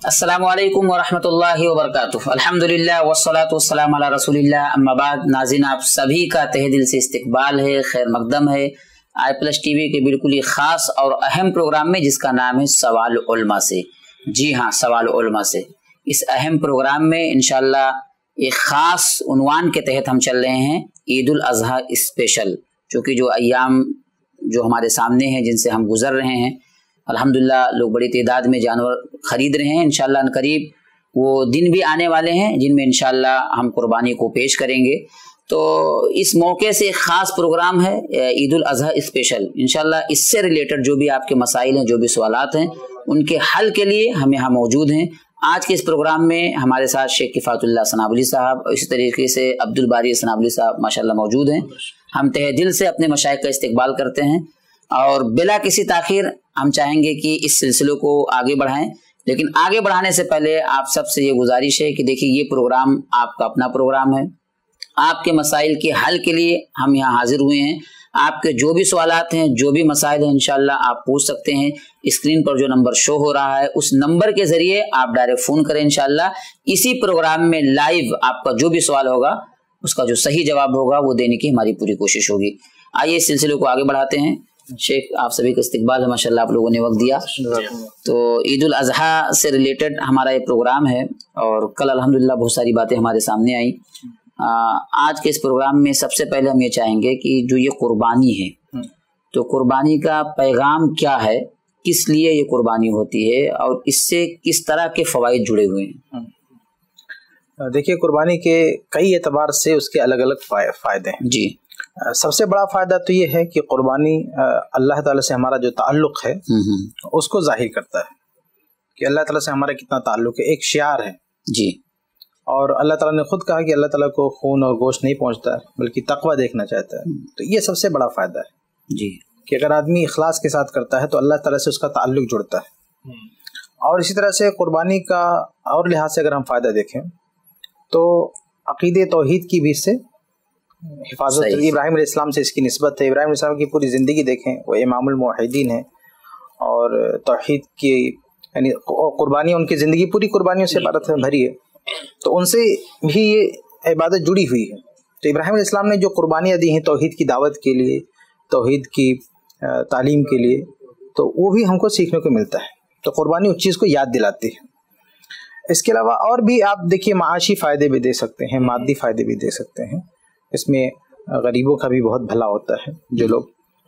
अस्सलामु अलैकुम वरहमतुल्लाहि वबरकातुहू। अल्हम्दुलिल्लाह वस्सलातु वस्सलामु अला रसूलिल्लाह, अम्मा बाद। नाज़रीन, आप सभी का तहे दिल से इस्तकबाल है, खैर मकदम है i+ TV के बिल्कुल ही ख़ास और अहम प्रोग्राम में, जिसका नाम है सवाल उलमा से। जी हाँ, सवाल उलमा से। इस अहम प्रोग्राम में इंशाअल्लाह एक ख़ास उन्वान के तहत हम चल रहे हैं ईद उल अज़हा स्पेशल, चूँकि जो अय्याम जो हमारे सामने हैं, जिनसे हम गुज़र रहे हैं, अल्हम्दुलिल्लाह लोग बड़ी तादाद में जानवर ख़रीद रहे हैं। इंशाअल्लाह करीब वो दिन भी आने वाले हैं जिनमें इंशाअल्लाह हम कुर्बानी को पेश करेंगे। तो इस मौके से एक ख़ास प्रोग्राम है ईद उल अज़हा स्पेशल। इंशाअल्लाह इससे रिलेटेड जो भी आपके मसाइल हैं, जो भी सवालात हैं, उनके हल के लिए हम यहाँ मौजूद हैं। आज के इस प्रोग्राम में हमारे साथ शेख किफ़ायतुल्लाह सनाबली साहब और इसी तरीके से अब्दुल बारी सनाबली साहब माशाअल्लाह मौजूद हैं। हम तहे दिल से अपने मशाइख का इस्तकबाल करते हैं और बिला किसी ताख़ीर हम चाहेंगे कि इस सिलसिले को आगे बढ़ाएं। लेकिन आगे बढ़ाने से पहले आप सबसे ये गुजारिश है कि देखिए, ये प्रोग्राम आपका अपना प्रोग्राम है। आपके मसाइल के हल के लिए हम यहाँ हाजिर हुए हैं। आपके जो भी सवालात हैं, जो भी मसाइल हैं, इंशाअल्लाह आप पूछ सकते हैं। स्क्रीन पर जो नंबर शो हो रहा है, उस नंबर के ज़रिए आप डायरेक्ट फ़ोन करें। इंशाअल्लाह इसी प्रोग्राम में लाइव आपका जो भी सवाल होगा, उसका जो सही जवाब होगा वो देने की हमारी पूरी कोशिश होगी। आइए इस सिलसिले को आगे बढ़ाते हैं। शेख, आप सभी का इस्तकबाल है, माशाअल्लाह आप लोगों ने वक्त दिया। तो ईद उल अज़हा से रिलेटेड हमारा ये प्रोग्राम है और कल अल्हम्दुलिल्लाह बहुत सारी बातें हमारे सामने आई। आज के इस प्रोग्राम में सबसे पहले हम ये चाहेंगे कि जो ये कुर्बानी है, तो कुर्बानी का पैगाम क्या है, किस लिए ये कुर्बानी होती है और इससे किस तरह के फ़वाइद जुड़े हुए हैं। देखिए, कुर्बानी के कई एतबार से उसके अलग अलग फ़ायदे हैं। जी, सबसे बड़ा फ़ायदा तो ये है कि कुर्बानी अल्लाह ताला से हमारा जो ताल्लुक़ है उसको ज़ाहिर करता है कि अल्लाह ताला से हमारा कितना ताल्लुक़ है। एक शियार है जी, और अल्लाह ताला ने खुद कहा कि अल्लाह ताला को खून और गोश्त नहीं पहुंचता है, बल्कि तक़वा देखना चाहता है। तो ये सबसे बड़ा फ़ायदा है जी, कि अगर आदमी इखलास के साथ करता है तो अल्लाह ताला से उसका ताल्लुक़ जुड़ता है। और इसी तरह से कुर्बानी का और लिहाज से अगर हम फ़ायदा देखें तो अक़ीदे तौहीद की भी इससे हिफाजत। इब्राहीम अलैहिस्सलाम से इसकी निस्बत है। इब्राहीम अलैहिस्सलाम की पूरी ज़िंदगी देखें, वो इमामुल मुवहिदीन है और तौहीद की यानी कुर्बानी उनकी ज़िंदगी पूरी कुर्बानियों से इबारत भरी है, तो उनसे भी ये इबादत जुड़ी हुई है। तो इब्राहीम अलैहिस्सलाम ने जो कुर्बानियाँ दी हैं तौहीद की दावत के लिए, तौहीद की तालीम के लिए, तो वो भी हमको सीखने को मिलता है। तो कुर्बानी उस चीज़ को याद दिलाती है। इसके अलावा और भी आप देखिए, माशी फ़ायदे भी दे सकते हैं, मादी फ़ायदे भी दे सकते हैं। इसमें गरीबों का भी बहुत भला होता है। जो लोग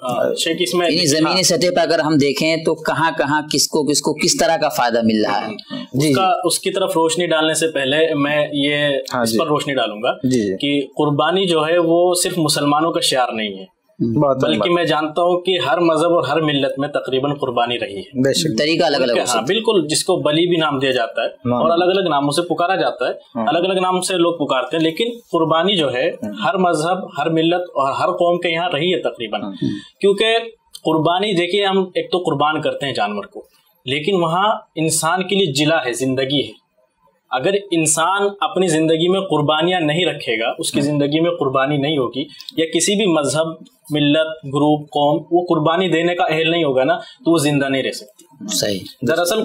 इसमें ज़मीनी सतह पर अगर हम देखें तो कहाँ कहाँ किसको किसको किस तरह का फायदा मिल रहा है, उसकी तरफ रोशनी डालने से पहले मैं ये इस पर रोशनी डालूंगा कि कुर्बानी जो है वो सिर्फ मुसलमानों का शियार नहीं है, बल्कि मैं जानता हूँ कि हर मजहब और हर मिल्लत में तकरीबन कुर्बानी रही है। तरीका अलग अलग, हाँ बिल्कुल, जिसको बली भी नाम दिया जाता है और अलग अलग नामों से पुकारा जाता है, अलग अलग नाम से लोग पुकारते हैं। लेकिन कुर्बानी जो है हर मजहब, हर मिल्लत और हर कौम के यहाँ रही है तकरीबन। क्योंकि कुर्बानी देखिए, हम एक तो कुर्बान करते हैं जानवर को, लेकिन वहाँ इंसान के लिए जिला है, जिंदगी है। अगर इंसान अपनी जिंदगी में कुर्बानियां नहीं रखेगा, उसकी जिंदगी में कुर्बानी नहीं होगी, या किसी भी मजहब, मिल्लत, ग्रुप, कौम वो कुर्बानी देने का अहल नहीं होगा ना, तो वो जिंदा नहीं रह सकती। सही। दरअसल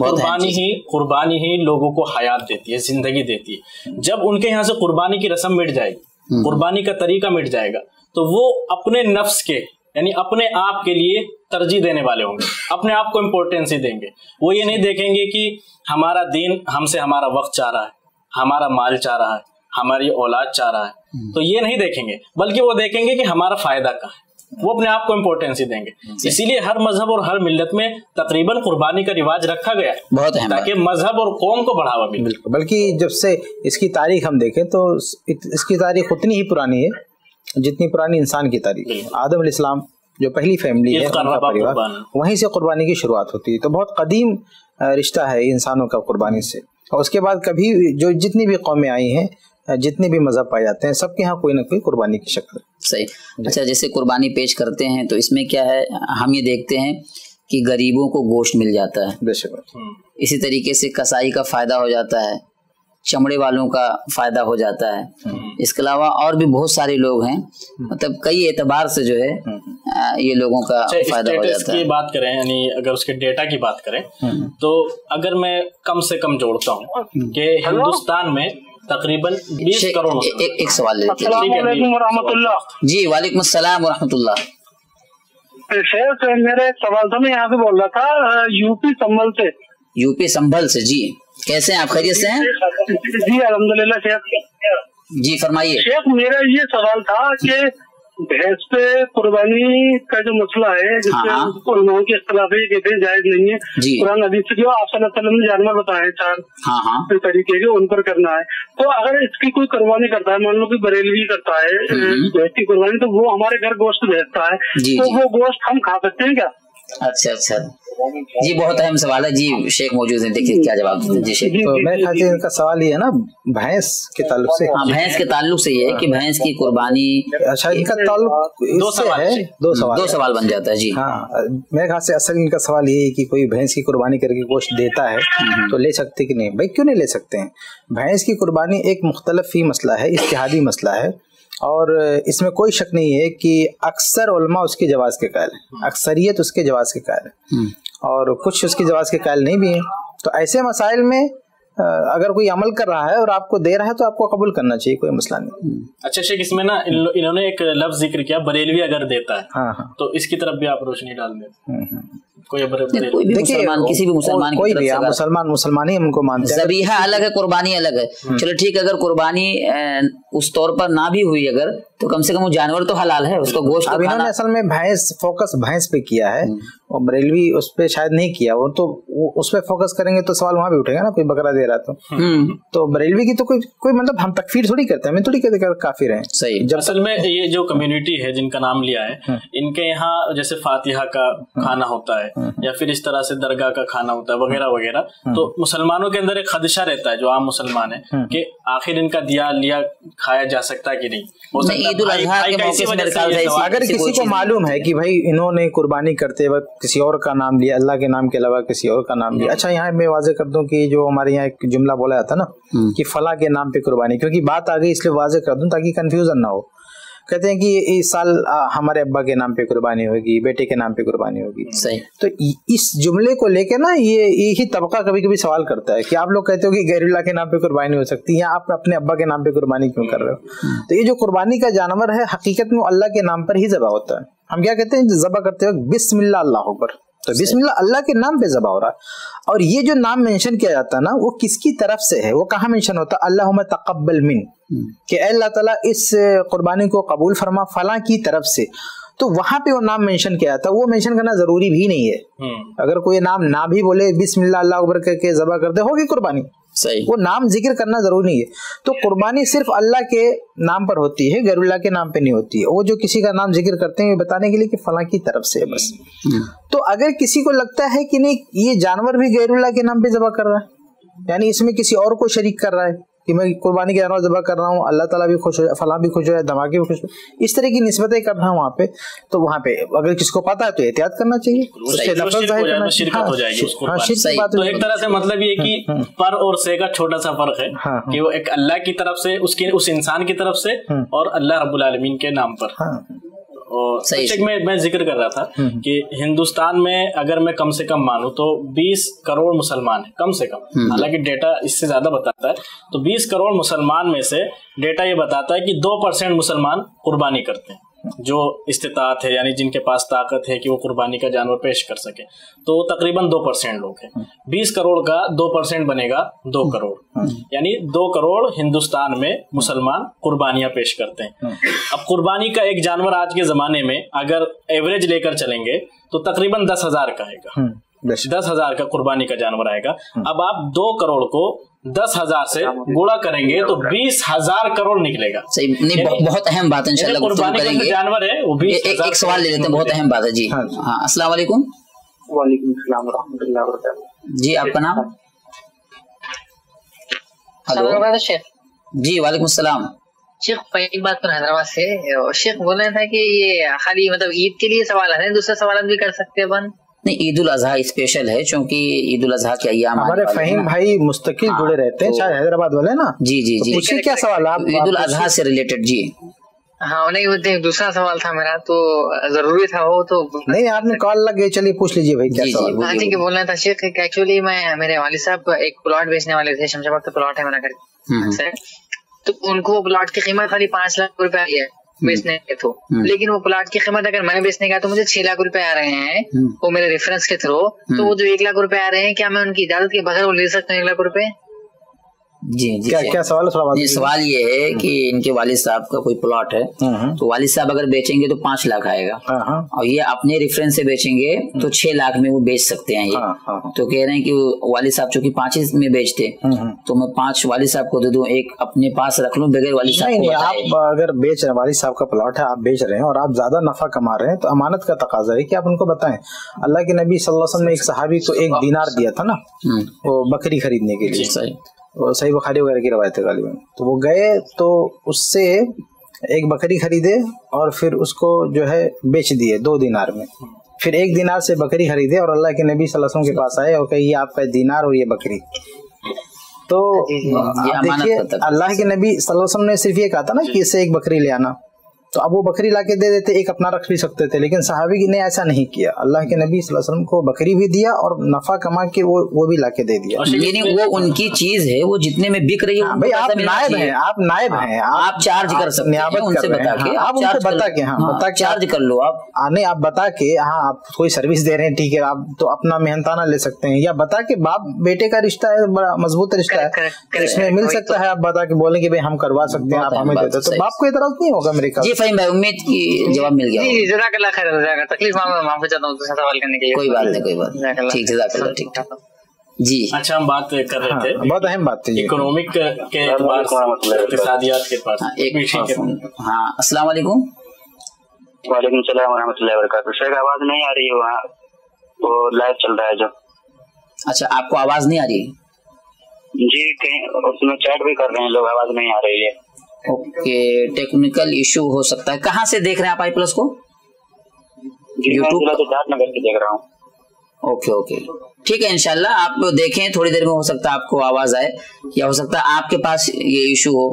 कुर्बानी ही लोगों को हयात देती है, जिंदगी देती है। जब उनके यहाँ से कुर्बानी की रस्म मिट जाएगी, कुर्बानी का तरीका मिट जाएगा, तो वो अपने नफ्स के यानी अपने आप के लिए तरजीह देने वाले होंगे, अपने आप को इम्पोर्टेंस ही देंगे। वो ये नहीं देखेंगे कि हमारा दीन हमसे हमारा वक्त चाह रहा है, हमारा माल चाह रहा है, हमारी औलाद चाह रहा है, तो ये नहीं देखेंगे, बल्कि वो देखेंगे कि हमारा फायदा क्या है। वो अपने आप को इम्पोर्टेंस ही देंगे। इसीलिए हर मजहब और हर मिल्लत में तकरीबन कुर्बानी का रिवाज रखा गया है, ताकि मजहब और कौम को बढ़ावा मिले। बल्कि जब से इसकी तारीख हम देखें तो इसकी तारीख उतनी ही पुरानी है जितनी पुरानी इंसान की तारीख। आदम अलैहिस्सलाम जो पहली फैमिली है, उनका परिवार, वहीं से कुर्बानी की शुरुआत होती है। तो बहुत कदीम रिश्ता है इंसानों का कुर्बानी से। और उसके बाद कभी जो जितनी भी कौमें आई हैं, जितने भी मजहब पाए जाते हैं, सबके यहाँ कोई ना कोई कुर्बानी की शक्ल। सही। अच्छा, जैसे कुर्बानी पेश करते हैं तो इसमें क्या है, हम ये देखते हैं कि गरीबों को गोश्त मिल जाता है, बेशक। इसी तरीके से कसाई का फायदा हो जाता है, चमड़े वालों का फायदा हो जाता है, اس کے علاوہ اور بھی بہت سارے لوگ ہیں، مطلب کئی اعتبار سے جو ہے یہ لوگوں کا فائدہ ہو جاتا ہے۔ کی بات کریں یعنی اگر اس کے ڈیٹا کی بات کریں تو اگر میں کم سے کم جوڑتا ہوں کہ ہندوستان میں تقریباً 20 کروڑ۔ ایک سوال لیتے ہیں۔ السلام علیکم ورحمۃ اللہ۔ جی وعلیکم السلام ورحمۃ اللہ۔ شیخ میرا ایک سوال تھا، میں یہاں سے بول رہا تھا یو پی سنبھل سے۔ یو پی سنبھل سے، جی کیسے ہیں آپ؟ خیریت سے ہیں؟ جی الحمدللہ شیخ۔ جی فرمائیے۔ شیخ میرا یہ سوال تھا کہ بھینس پہ قربانی کا جو مسئلہ ہے جس میں علماء کی اختلاف ہے، یہ کہتے ہیں جائز نہیں ہے، قرآن حدیث سے جو آپ صلی اللہ علیہ وسلم نے جانور بتائے 4 طریقے کے ان پر کرنا ہے، تو اگر اس کی کوئی قربانی کرتا ہے، مان لو کہ بریلوی کرتا ہے بھینس کی قربانی، تو وہ ہمارے گھر گوشت بھیجتا ہے، تو وہ گوشت ہم کھا سکتے ہیں کیا؟ اچھا جی بہت اہم سوال ہے جی، شیخ موجود ہیں، دیکھیے کیا جواب دیتے ہیں جی شیخ۔ تو میرے خیال سے ان کا سوال یہ ہے نا بھینس کے تعلق سے، ہاں بھینس کے تعلق سے یہ ہے کہ بھینس کی قربانی، اچھا ان کا تعلق اس سے ہے، دو سوال بن جاتا ہے جی۔ ہاں میرے خیال سے اصل ان کا سوال یہ ہے کہ کوئی بھینس کی قربانی کر کے گوشت دیتا ہے تو لے سکتے کہ نہیں؟ بھائی کیوں نہیں لے سکتے ہیں؟ بھینس کی قربانی ایک مختلف ہی مسئلہ ہے، اجتہادی مسئلہ ہے، اور اس میں کوئی شک نہیں ہے کہ اکثر علماء اس کے جواز کے قائل ہیں، اکثریت اس کے جواز کے قائل ہے، اور کچھ اس کے جواز کے قائل نہیں بھی ہیں۔ تو ایسے مسائل میں اگر کوئی عمل کر رہا ہے اور آپ کو دے رہا ہے تو آپ کو قبول کرنا چاہیے، کوئی مسئلہ نہیں۔ اچھا شیخ، اس میں نا انہوں نے ایک لفظ ذکر کیا بریلوی اگر دیتا ہے، تو اس کی طرف بھی آپ روشنی ڈال دیں۔ مسلمان ہی ہم کو مانتے ہیں، ذبیحہ الگ ہے، قربانی الگ ہے، چلو ٹھیک ہے، اگر قربانی اس طور پر نہ بھی ہوئی اگر تو کم سے کم وہ جانور تو حلال ہے، اس کو گوشت۔ اب انہوں نے اصل میں فوکس بھینس پہ کیا ہے، اور بریلوی اس پہ شاید نہیں کیا، وہ تو اس پہ فوکس کریں گے تو سوال وہاں بھی اٹھے گا نا، کوئی بکرا دے رہا تو بریلوی کی تو کوئی مطلب ہم تکفیر تھوڑی کرتے ہیں، ہمیں تھوڑی کہتے کافر ہیں۔ صحیح، جب اصل میں یہ جو کمیونٹی ہے جن کا نام لیا ہے، ان کے یہاں جیسے فاتحہ کا کھانا ہوتا ہے یا پھر اس طرح سے درگاہ کا کھانا ہوتا ہے وغیرہ وغیرہ، تو مسلمانوں کے اندر ایک خدشہ رہتا ہے جو عام مسلمان ہے کہ آخر ان کا دیا لیا کھایا جا سکتا ہے کہ نہیں۔ اگر کسی کو معلوم ہے کہ بھائی انہوں نے قربانی کرتے وقت کسی اور کا نام لیا، اللہ کے نام کے علاوہ کسی اور کا نام لیا، اچھا یہاں میں واضح کر دوں کہ جو ہمارے یہاں ایک جملہ بولا جاتا نا کہ فلاں کے نام پہ قربانی، کیونکہ بات آ گئی اس لیے واضح کر دوں تاکہ کنفیوژن نہ ہو۔ کہتے ہیں کہ اس سال ہمارے ابا کے نام پہ قربانی ہوگی، بیٹے کے نام پہ قربانی ہوگی، صحیح۔ تو اس جملے کو لے کے نا یہی طبقہ کبھی کبھی سوال کرتا ہے کہ آپ لوگ کہتے ہو کہ غیر اللہ کے نام پہ قربانی ہو سکتی ہے، آپ اپنے ابا کے نام پہ قربانی کیوں کر رہے ہو؟ تو یہ جو قربانی کا جانور ہے حقیقت میں اللہ کے نام پر ہی ذبح ہوتا ہے۔ ہم کیا کہتے ہیں ذبح کرتے وقت بسم اللہ اللہ اکبر، تو بسم اللہ اللہ کے نام پہ ذبح ہو رہا ہے، اور یہ جو نام مینشن کیا جاتا ہے نا وہ کس کی طرف سے ہے، وہ کہاں مینشن ہوتا ہے؟ اللہم تقبل من، کہ اے اللہ تعالیٰ اس قربانی کو قبول فرما فلاں کی طرف سے، تو وہاں پہ وہ نام مینشن کیا جاتا ہے۔ وہ مینشن کرنا ضروری بھی نہیں ہے، اگر کوئی نام نہ بھی بولے بسم اللہ اللہ اکبر کر کے ذبح کرتے ہوگی قربانی، صحیح، وہ نام ذکر کرنا ضروری نہیں ہے۔ تو قربانی صرف اللہ کے نام پر ہوتی ہے، غیر اللہ کے نام پہ نہیں ہوتی ہے۔ وہ جو کسی کا نام ذکر کرتے ہیں بتانے کے لیے کہ فلاں کی طرف سے بس۔ تو اگر کسی کو لگتا ہے کہ نہیں یہ جانور بھی غیر اللہ کے نام پہ ذبح کر رہا ہے، یعنی اس میں کسی اور کو شریک کر رہا ہے کہ میں قربانی کے جانور ذبح کر رہا ہوں، اللہ تعالیٰ بھی خوش ہو جائے، فلاں بھی خوش ہو جائے، دھماکے بھی خوش ہو جائے، اس طرح کی نسبتیں کر رہا ہوں وہاں پہ، تو وہاں پہ اگر کسی کو پتا ہے تو احتیاط کرنا چاہیے، شرکت ہو جائے گی۔ تو ایک طرح سے مطلب یہ کہ پر اور سے کا چھوٹا سا فرق ہے کہ وہ ایک اللہ کی طرف سے اس انسان کی طرف سے اور اللہ رب العالمین کے نام پر۔ میں ذکر کر رہا تھا کہ ہندوستان میں اگر میں کم سے کم مانوں تو 20 کروڑ مسلمان ہیں کم سے کم، حالانکہ ڈیٹا اس سے زیادہ بتاتا ہے، تو 20 کروڑ مسلمان میں سے ڈیٹا یہ بتاتا ہے کہ 2% مسلمان قربانی کرتے ہیں، جو استطاعت ہے یعنی جن کے پاس طاقت ہے کہ وہ قربانی کا جانور پیش کر سکے، تو تقریباً 2% لوگ ہیں۔ 20 کروڑ کا 2% بنے گا 2 کروڑ، یعنی 2 کروڑ ہندوستان میں مسلمان قربانیاں پیش کرتے ہیں۔ اب قربانی کا ایک جانور آج کے زمانے میں اگر ایوریج لے کر چلیں گے تو تقریباً 10,000 کا آئے گا، 10,000 کا قربانی کا جانور آئے گا۔ اب آپ 2 کروڑ کو 10,000 سے گوڑا کریں گے تو 20,000 کروڑ نکلے گا۔ بہت اہم بات ہے، انشاءاللہ قربانی کا جانور ہے وہ 20,000۔ ایک سوال لے لیتے ہیں، بہت اہم بات ہے جی۔ ہاں السلام علیکم۔ وعلیکم السلام ورحمۃ اللہ وبرکاتہ۔ جی آپ کا نام؟ ہلو جی وعلیکم السلام۔ شیخ پہلی بات تو حیدرآباد سے شیخ بول رہے تھے کہ یہ خالی مطلب عید کے لیے سوالات ہیں، دوسرے سوالات بھی کر سکتے ہیں بند؟ نہیں عید الاضحیٰ اسپیشل ہے چونکہ عید الاضحیٰ کے ایام ہمارے فہیم بھائی مستقل جڑے رہتے ہیں شاید حیدرآباد والے نا. جی جی جی پوچھیے کیا سوال آپ عید الاضحیٰ سے ریلیٹڈ. جی ہاں نہیں دوسرا سوال تھا میرا تو ضروری تھا وہ تو نہیں آپ نے کال لگ گئی. چلیے پوچھ لیجیے بھائی کیا سوال. ہاں جی بولنا تھا شیخ کہ ایکچولی میں میرے والد صاحب ایک پلاٹ بیچنے والے تھے شمشاد آباد کا پلاٹ ہے میرا گھر تو ان کو پلاٹ کی قیمت خالی 5 لاکھ روپے آئی ہے بیچنے کے تو لیکن وہ پلاٹ کی قیمت اگر میں بیچنے کا تو مجھے 6 لاکھ روپے آ رہے ہیں وہ میرے ریفرنس کے تھرو. تو وہ جو 1 لاکھ روپے آ رہے ہیں کیا میں ان کی اجازت کے بغیر وہ لے سکتا ہوں 1 لاکھ روپے؟ جی جی کیا سوال ہے؟ سوال یہ ہے کہ ان کے والد صاحب کا کوئی پلاٹ ہے تو والد صاحب اگر بیچیں گے تو 5 لاکھ آئے گا اور یہ اپنے ریفرنس سے بیچیں گے تو 6 لاکھ میں وہ بیچ سکتے ہیں. یہ تو کہہ رہے ہیں کہ والد صاحب چونکہ 5 میں بیچتے تو میں 5 والد صاحب کو دے دوں 1 اپنے پاس رکھ لوں بغیر والد صاحب کو. آپ اگر بیچ رہے ہیں والد صاحب کا پلاٹ ہے آپ بیچ رہے ہیں اور آپ زیادہ نفع کما رہے ہیں تو امانت کا تقاضا ہے کہ آپ ان کو بتائیں. اللہ کے نبی صلی اللہ علیہ وسلم نے ایک صحابی کو 1 دینار دیا تھا نا وہ بکری خریدنے کے لیے. صحیح بخاری وغیرہ کی روایت ہے غالباً. تو وہ گئے تو اس سے 1 بکری خریدے اور پھر اس کو جو ہے بیچ دیے 2 دینار میں. پھر 1 دینار سے بکری خریدے اور اللہ کے نبی صلی اللہ علیہ وسلم کے پاس آئے اور کہ یہ آپ کا دینار اور یہ بکری. تو دیکھیے اللہ کے نبی صلی اللہ علیہ وسلم نے صرف یہ کہا تھا نا کہ اس سے 1 بکری لے آنا تو اب وہ بکری لا کے دے دیتے 1 اپنا رکھ بھی سکتے تھے. لیکن صحابی نے ایسا نہیں کیا. اللہ کے نبی صلی اللہ علیہ وسلم کو بکری بھی دیا اور نفع کما کے وہ بھی لا کے دے دیا. یعنی وہ ان کی چیز ہے وہ جتنے میں بک رہی ہے بھائی آپ نائب ہیں آپ نائب ہیں آپ چارج کر سکتے ہیں ان سے بتا کے آپ ان سے بتا کے بتا کے چارج کر لو. آپ نہیں آپ بتا کے آپ کوئی سروس دے رہے ہیں ٹھیک ہے آپ تو اپنا محنتانہ لے سکتے ہیں یا بتا کے باپ بیٹے کا رشتہ ہے بڑا مضبوط رشتہ ہے اس میں مل سکتا ہے. آپ بتا کے بولیں کہ ہم کروا سکتے ہیں آپ ہمیں دیتے تو باپ کو اعتراض نہیں ہوگا میرے خیال. جی فہیم بھائی امید کی جواب مل گیا. جی جزاک اللہ خیر. تکلیف معاف چاہتا ہوں دوسرا سوال کرنے کے لیے. کوئی بات نہیں کوئی بات نہیں. ٹھیک جزاک اللہ. ٹھیک جی اچھا ہم بات کر رہے تھے بہت اہم بات تھی اکنامک کے اعتبار سے اقتصادیات کے پاس. ہاں السلام علیکم. وعلیکم السلام ورحمۃ اللہ وبرکاتہ. شیخ آواز نہیں آ رہی ہے وہاں تو لائیو چل رہا ہے جو. اچھا آپ کو آواز نہیں آ رہی ہے؟ جی کہیں اس میں چیٹ بھی کر رہے ہیں لوگ آواز نہیں آ رہی ہے. اوکے ٹیکنیکل ایشو ہو سکتا ہے. کہاں سے دیکھ رہے ہیں آپ آئی پلس کو؟ یوٹیوب پر سدھارتھ نگر سے دیکھ رہا ہوں. اوکے اوکے ٹھیک ہے انشاءاللہ آپ دیکھیں تھوڑی دیر میں ہو سکتا ہے آپ کو آواز آئے یا ہو سکتا ہے آپ کے پاس یہ ایشو ہو.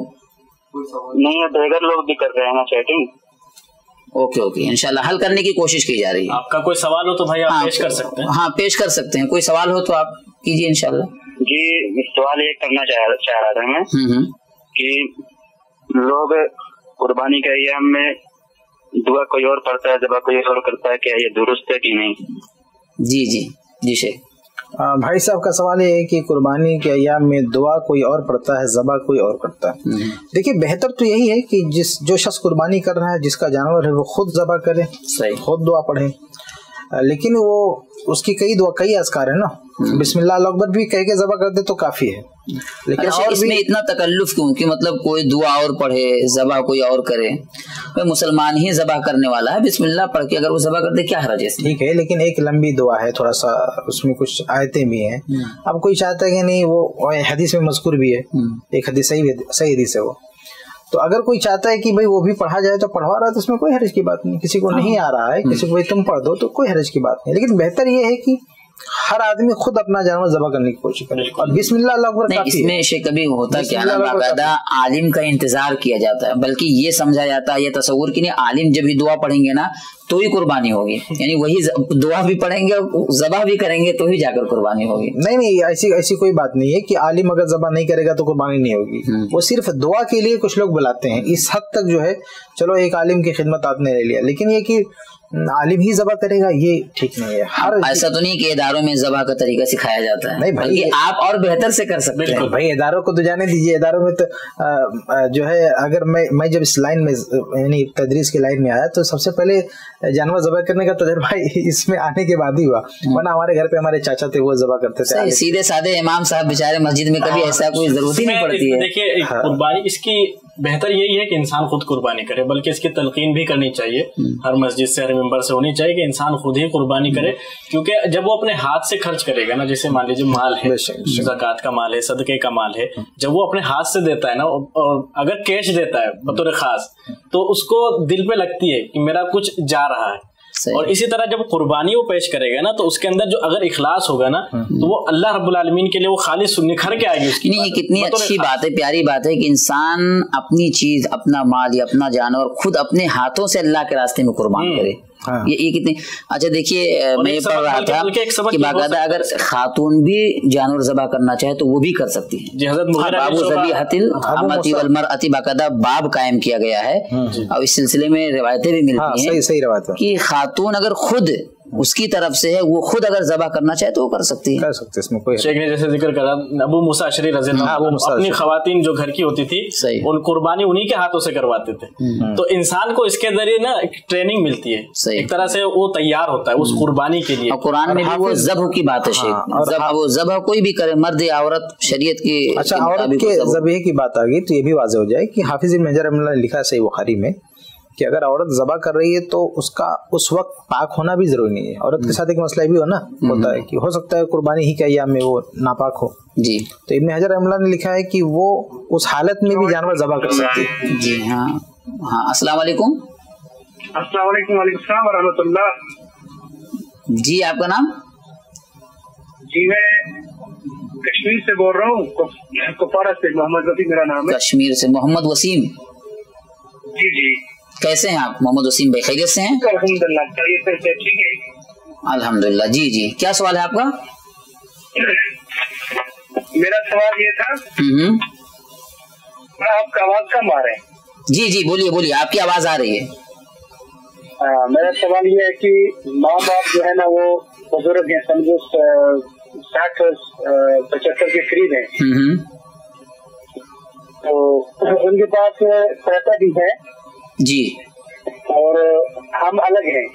نہیں ہے دیگر لوگ بھی کر رہے ہیں نا چیٹنگ. اوکے اوکے انشاءاللہ حل کرنے کی کوشش کی جا رہی ہے. آپ کا کوئی سوال ہو تو بھائی آپ پیش کر سکتے ہیں. ہاں پیش کر سکتے ہیں. کوئی سوال ہو تو آپ کیجیے انشاءاللہ. جی سوال یہ کرنا چاہ رہا تھا میں کہ لوگ قربانی کے ایام میں دعا کوئی اور پڑھتا ہے ذبح کوئی اور کرتا ہے کیا یہ درست ہے کہ نہیں؟ جی جی جی شیخ بھائی صاحب کا سوال یہ ہے کہ قربانی کے ایام میں دعا کوئی اور پڑھتا ہے ذبح کوئی اور کرتا ہے. دیکھیے بہتر تو یہی ہے کہ جو شخص قربانی کر رہا ہے جس کا جانور ہے وہ خود ذبح کرے خود دعا پڑھے. لیکن وہ اس کی کئی اذکار ہیں نا. بسم اللہ اللہ اکبر بھی کہہ کے ذبح کر دے تو کافی ہے. لیکن اور اس میں اتنا تکلف کیوں کہ مطلب کوئی دعا اور پڑھے ذبح کوئی اور کرے؟ مسلمان ہی ذبح کرنے والا ہے بسم اللہ پڑھ کے اگر وہ ذبح کر دے کیا حرج ہے؟ ٹھیک ہے لیکن ایک لمبی دعا ہے تھوڑا سا اس میں کچھ آیتیں بھی ہیں. اب کوئی چاہتا ہے کہ نہیں وہ حدیث میں مذکور بھی ہے ایک حدیث صحیح حدیث ہے وہ تو اگر کوئی چاہتا ہے کہ بھائی وہ بھی پڑھا جائے تو پڑھوا رہا ہے تو اس میں کوئی حرج کی بات نہیں. کسی کو نہیں آ رہا ہے کسی کو تم پڑھ دو تو کوئی حرج کی بات نہیں. لیکن بہتر یہ ہے کہ ہر آدمی خود اپنا جانور ذبح کرنے کی کوشش کرے اور بسم اللہ اللہ اکبر. اس میں کبھی ہوتا کیا نا باقاعدہ عالم کا انتظار کیا جاتا ہے بلکہ یہ سمجھا جاتا ہے یہ تصور کہ نہیں عالم جب ہی دعا پڑھیں گے نا تو ہی قربانی ہوگی یعنی وہی دعا بھی پڑھیں گے ذبح بھی کریں گے تو ہی جا کر قربانی ہوگی. نہیں ایسی کوئی بات نہیں ہے کہ عالم اگر ذبح نہیں کرے گا تو قربانی نہیں ہوگی. وہ صرف دعا کے لیے کچھ لوگ بلاتے ہیں اس حد تک جو ہے چلو ایک عالم کی خدمت آپ نے لے لیا لیکن یہ کہ عالم ہی ذبح کرے گا یہ ٹھیک نہیں ہے. ایسا تو نہیں کہ اداروں میں ذبح کا طریقہ سکھایا جاتا ہے. نہیں بھائی آپ اور بہتر سے کر سکتے ہیں. بھائی اداروں کو تو جانے دیجیے. اداروں میں تو جو ہے اگر میں جب اس لائن میں یعنی تدریس کی لائن میں آیا تو سب سے پہلے جانور ذبح کرنے کا تجربہ اس میں آنے کے بعد ہی ہوا. ورنہ ہمارے گھر پہ ہمارے چاچا تھے وہ ذبح کرتے تھے. سیدھے سادے امام صاحب بیچارے مسجد میں کبھی ایسا کوئی ضرورت ہی نہیں پڑتی ہے. دیکھیے قربانی اس کی بہتر یہی ہے کہ انسان خود قربانی کرے بلکہ اس کی تلقین بھی کرنی چاہیے ہر مسجد سے ہر ممبر سے ہونی چاہیے کہ انسان خود ہی قربانی کرے کیونکہ جب وہ اپنے ہاتھ سے خرچ کرے گا نا جیسے مان لیجیے مال ہے زکوٰۃ کا مال ہے صدقے کا مال ہے جب وہ اپنے ہاتھ سے دیتا ہے نا اور اگر کیش دیتا ہے بطور خاص تو اس کو دل پہ لگتی ہے کہ میرا کچھ جا رہا ہے. اور اسی طرح جب قربانی وہ پیش کرے گا نا تو اس کے اندر جو اگر اخلاص ہوگا نا تو وہ اللہ رب العالمین کے لیے وہ خالص نکھر کے آئے گی اس کی. نہیں کتنی اچھی بات ہے, پیاری بات ہے کہ انسان اپنی چیز, اپنا مال یا اپنا جانور خود اپنے ہاتھوں سے اللہ کے راستے میں قربان کرے. یہ کتنی اچھا. دیکھیے میں یہ پڑھ رہا تھا کہ باقاعدہ اگر خاتون بھی جانور ذبح کرنا چاہے تو وہ بھی کر سکتی ہے. باب ذبیحۃ الامۃ والمرأۃ باقاعدہ باب قائم کیا گیا ہے, اور اس سلسلے میں روایتیں بھی ملتی ہیں صحیح روایت ہے کہ خاتون اگر خود اس کی طرف سے ہے, وہ خود اگر ذبح کرنا چاہے تو وہ کر سکتی ہے. اس میں کوئی شیخ نے جیسے ذکر کرا ابو موسیٰ اشعری رضی اللہ عنہ اپنی خواتین جو گھر کی ہوتی تھی ان قربانی انہی کے ہاتھوں سے کرواتے تھے. تو انسان کو اس کے ذریعے نا ایک ٹریننگ ملتی ہے, ایک طرح سے وہ تیار ہوتا ہے اس قربانی کے لیے. اور قرآن میں بھی وہ ذبح کی بات ہے شیخ, وہ ذبح کوئی بھی کرے, مرد یا عورت, شریعت کی. اچھا عورت کے ذبح کی بات آ گئی تو یہ بھی واضح ہو جائے کہ حافظ ابن حجر رحمہ اللہ نے لکھا ہے صحیح بخاری میں کہ اگر عورت ذبح کر رہی ہے تو اس کا اس وقت پاک ہونا بھی ضروری نہیں ہے. عورت کے ساتھ ایک مسئلہ بھی ہوتا ہے کہ ہو سکتا ہے قربانی ہی کے ایام میں وہ ناپاک ہو. جی تو ابن حجر رحمہ اللہ نے لکھا ہے کہ وہ اس حالت میں بھی جانور ذبح کر سکتی ہے. جی ہاں. السلام علیکم. السلام علیکم. وعلیکم السلام ورحمۃ اللہ. جی آپ کا نام؟ جی میں کشمیر سے بول رہا ہوں, کپوارہ سے. محمد وسیم میرا نام ہے. کشمیر سے محمد وسیم. جی جی. کیسے ہیں آپ محمد وسیم بھائی, خیریت سے ہیں؟ الحمدللہ خیریت سے. ٹھیک ہے الحمدللہ. جی جی کیا سوال ہے آپ کا؟ میرا سوال یہ تھا, آپ کا آواز کم آ رہا ہے. جی جی بولیے بولیے, آپ کی آواز آ رہی ہے. میرا سوال یہ ہے کہ ماں باپ جو ہے نا وہ بزرگ ہیں, سمجھو 60-75 کے قریب ہیں, تو ان کے پاس پیسہ بھی ہے جی, اور ہم الگ ہیں.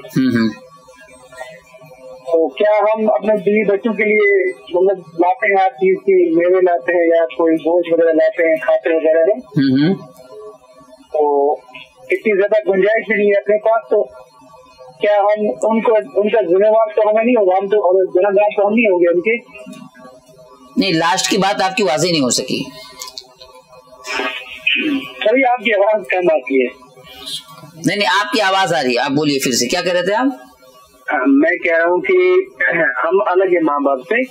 تو کیا ہم اپنے بیوی بچوں کے لیے مطلب لاتے ہیں ہر چیز کی, میوے لاتے ہیں یا کوئی گوشت وغیرہ لاتے ہیں, کھاتے وغیرہ ہیں, تو اتنی زیادہ گنجائش بھی نہیں ہے اپنے پاس, تو کیا ہم ان کا ذمہ وار تو ہمیں نہیں ہوگا, ہم تو ذمہ دار تو ہم نہیں ہوں گے ان کے. نہیں لاسٹ کی بات آپ کی واضح نہیں ہو سکی. سبھی آپ کی آواز کم آتی ہے. نہیں آپ کی آواز آ رہی ہے, آپ بولیے پھر سے, کیا کہہ رہے تھے آپ؟ میں کہہ رہا ہوں کہ ہم الگ ہیں ماں باپ سے,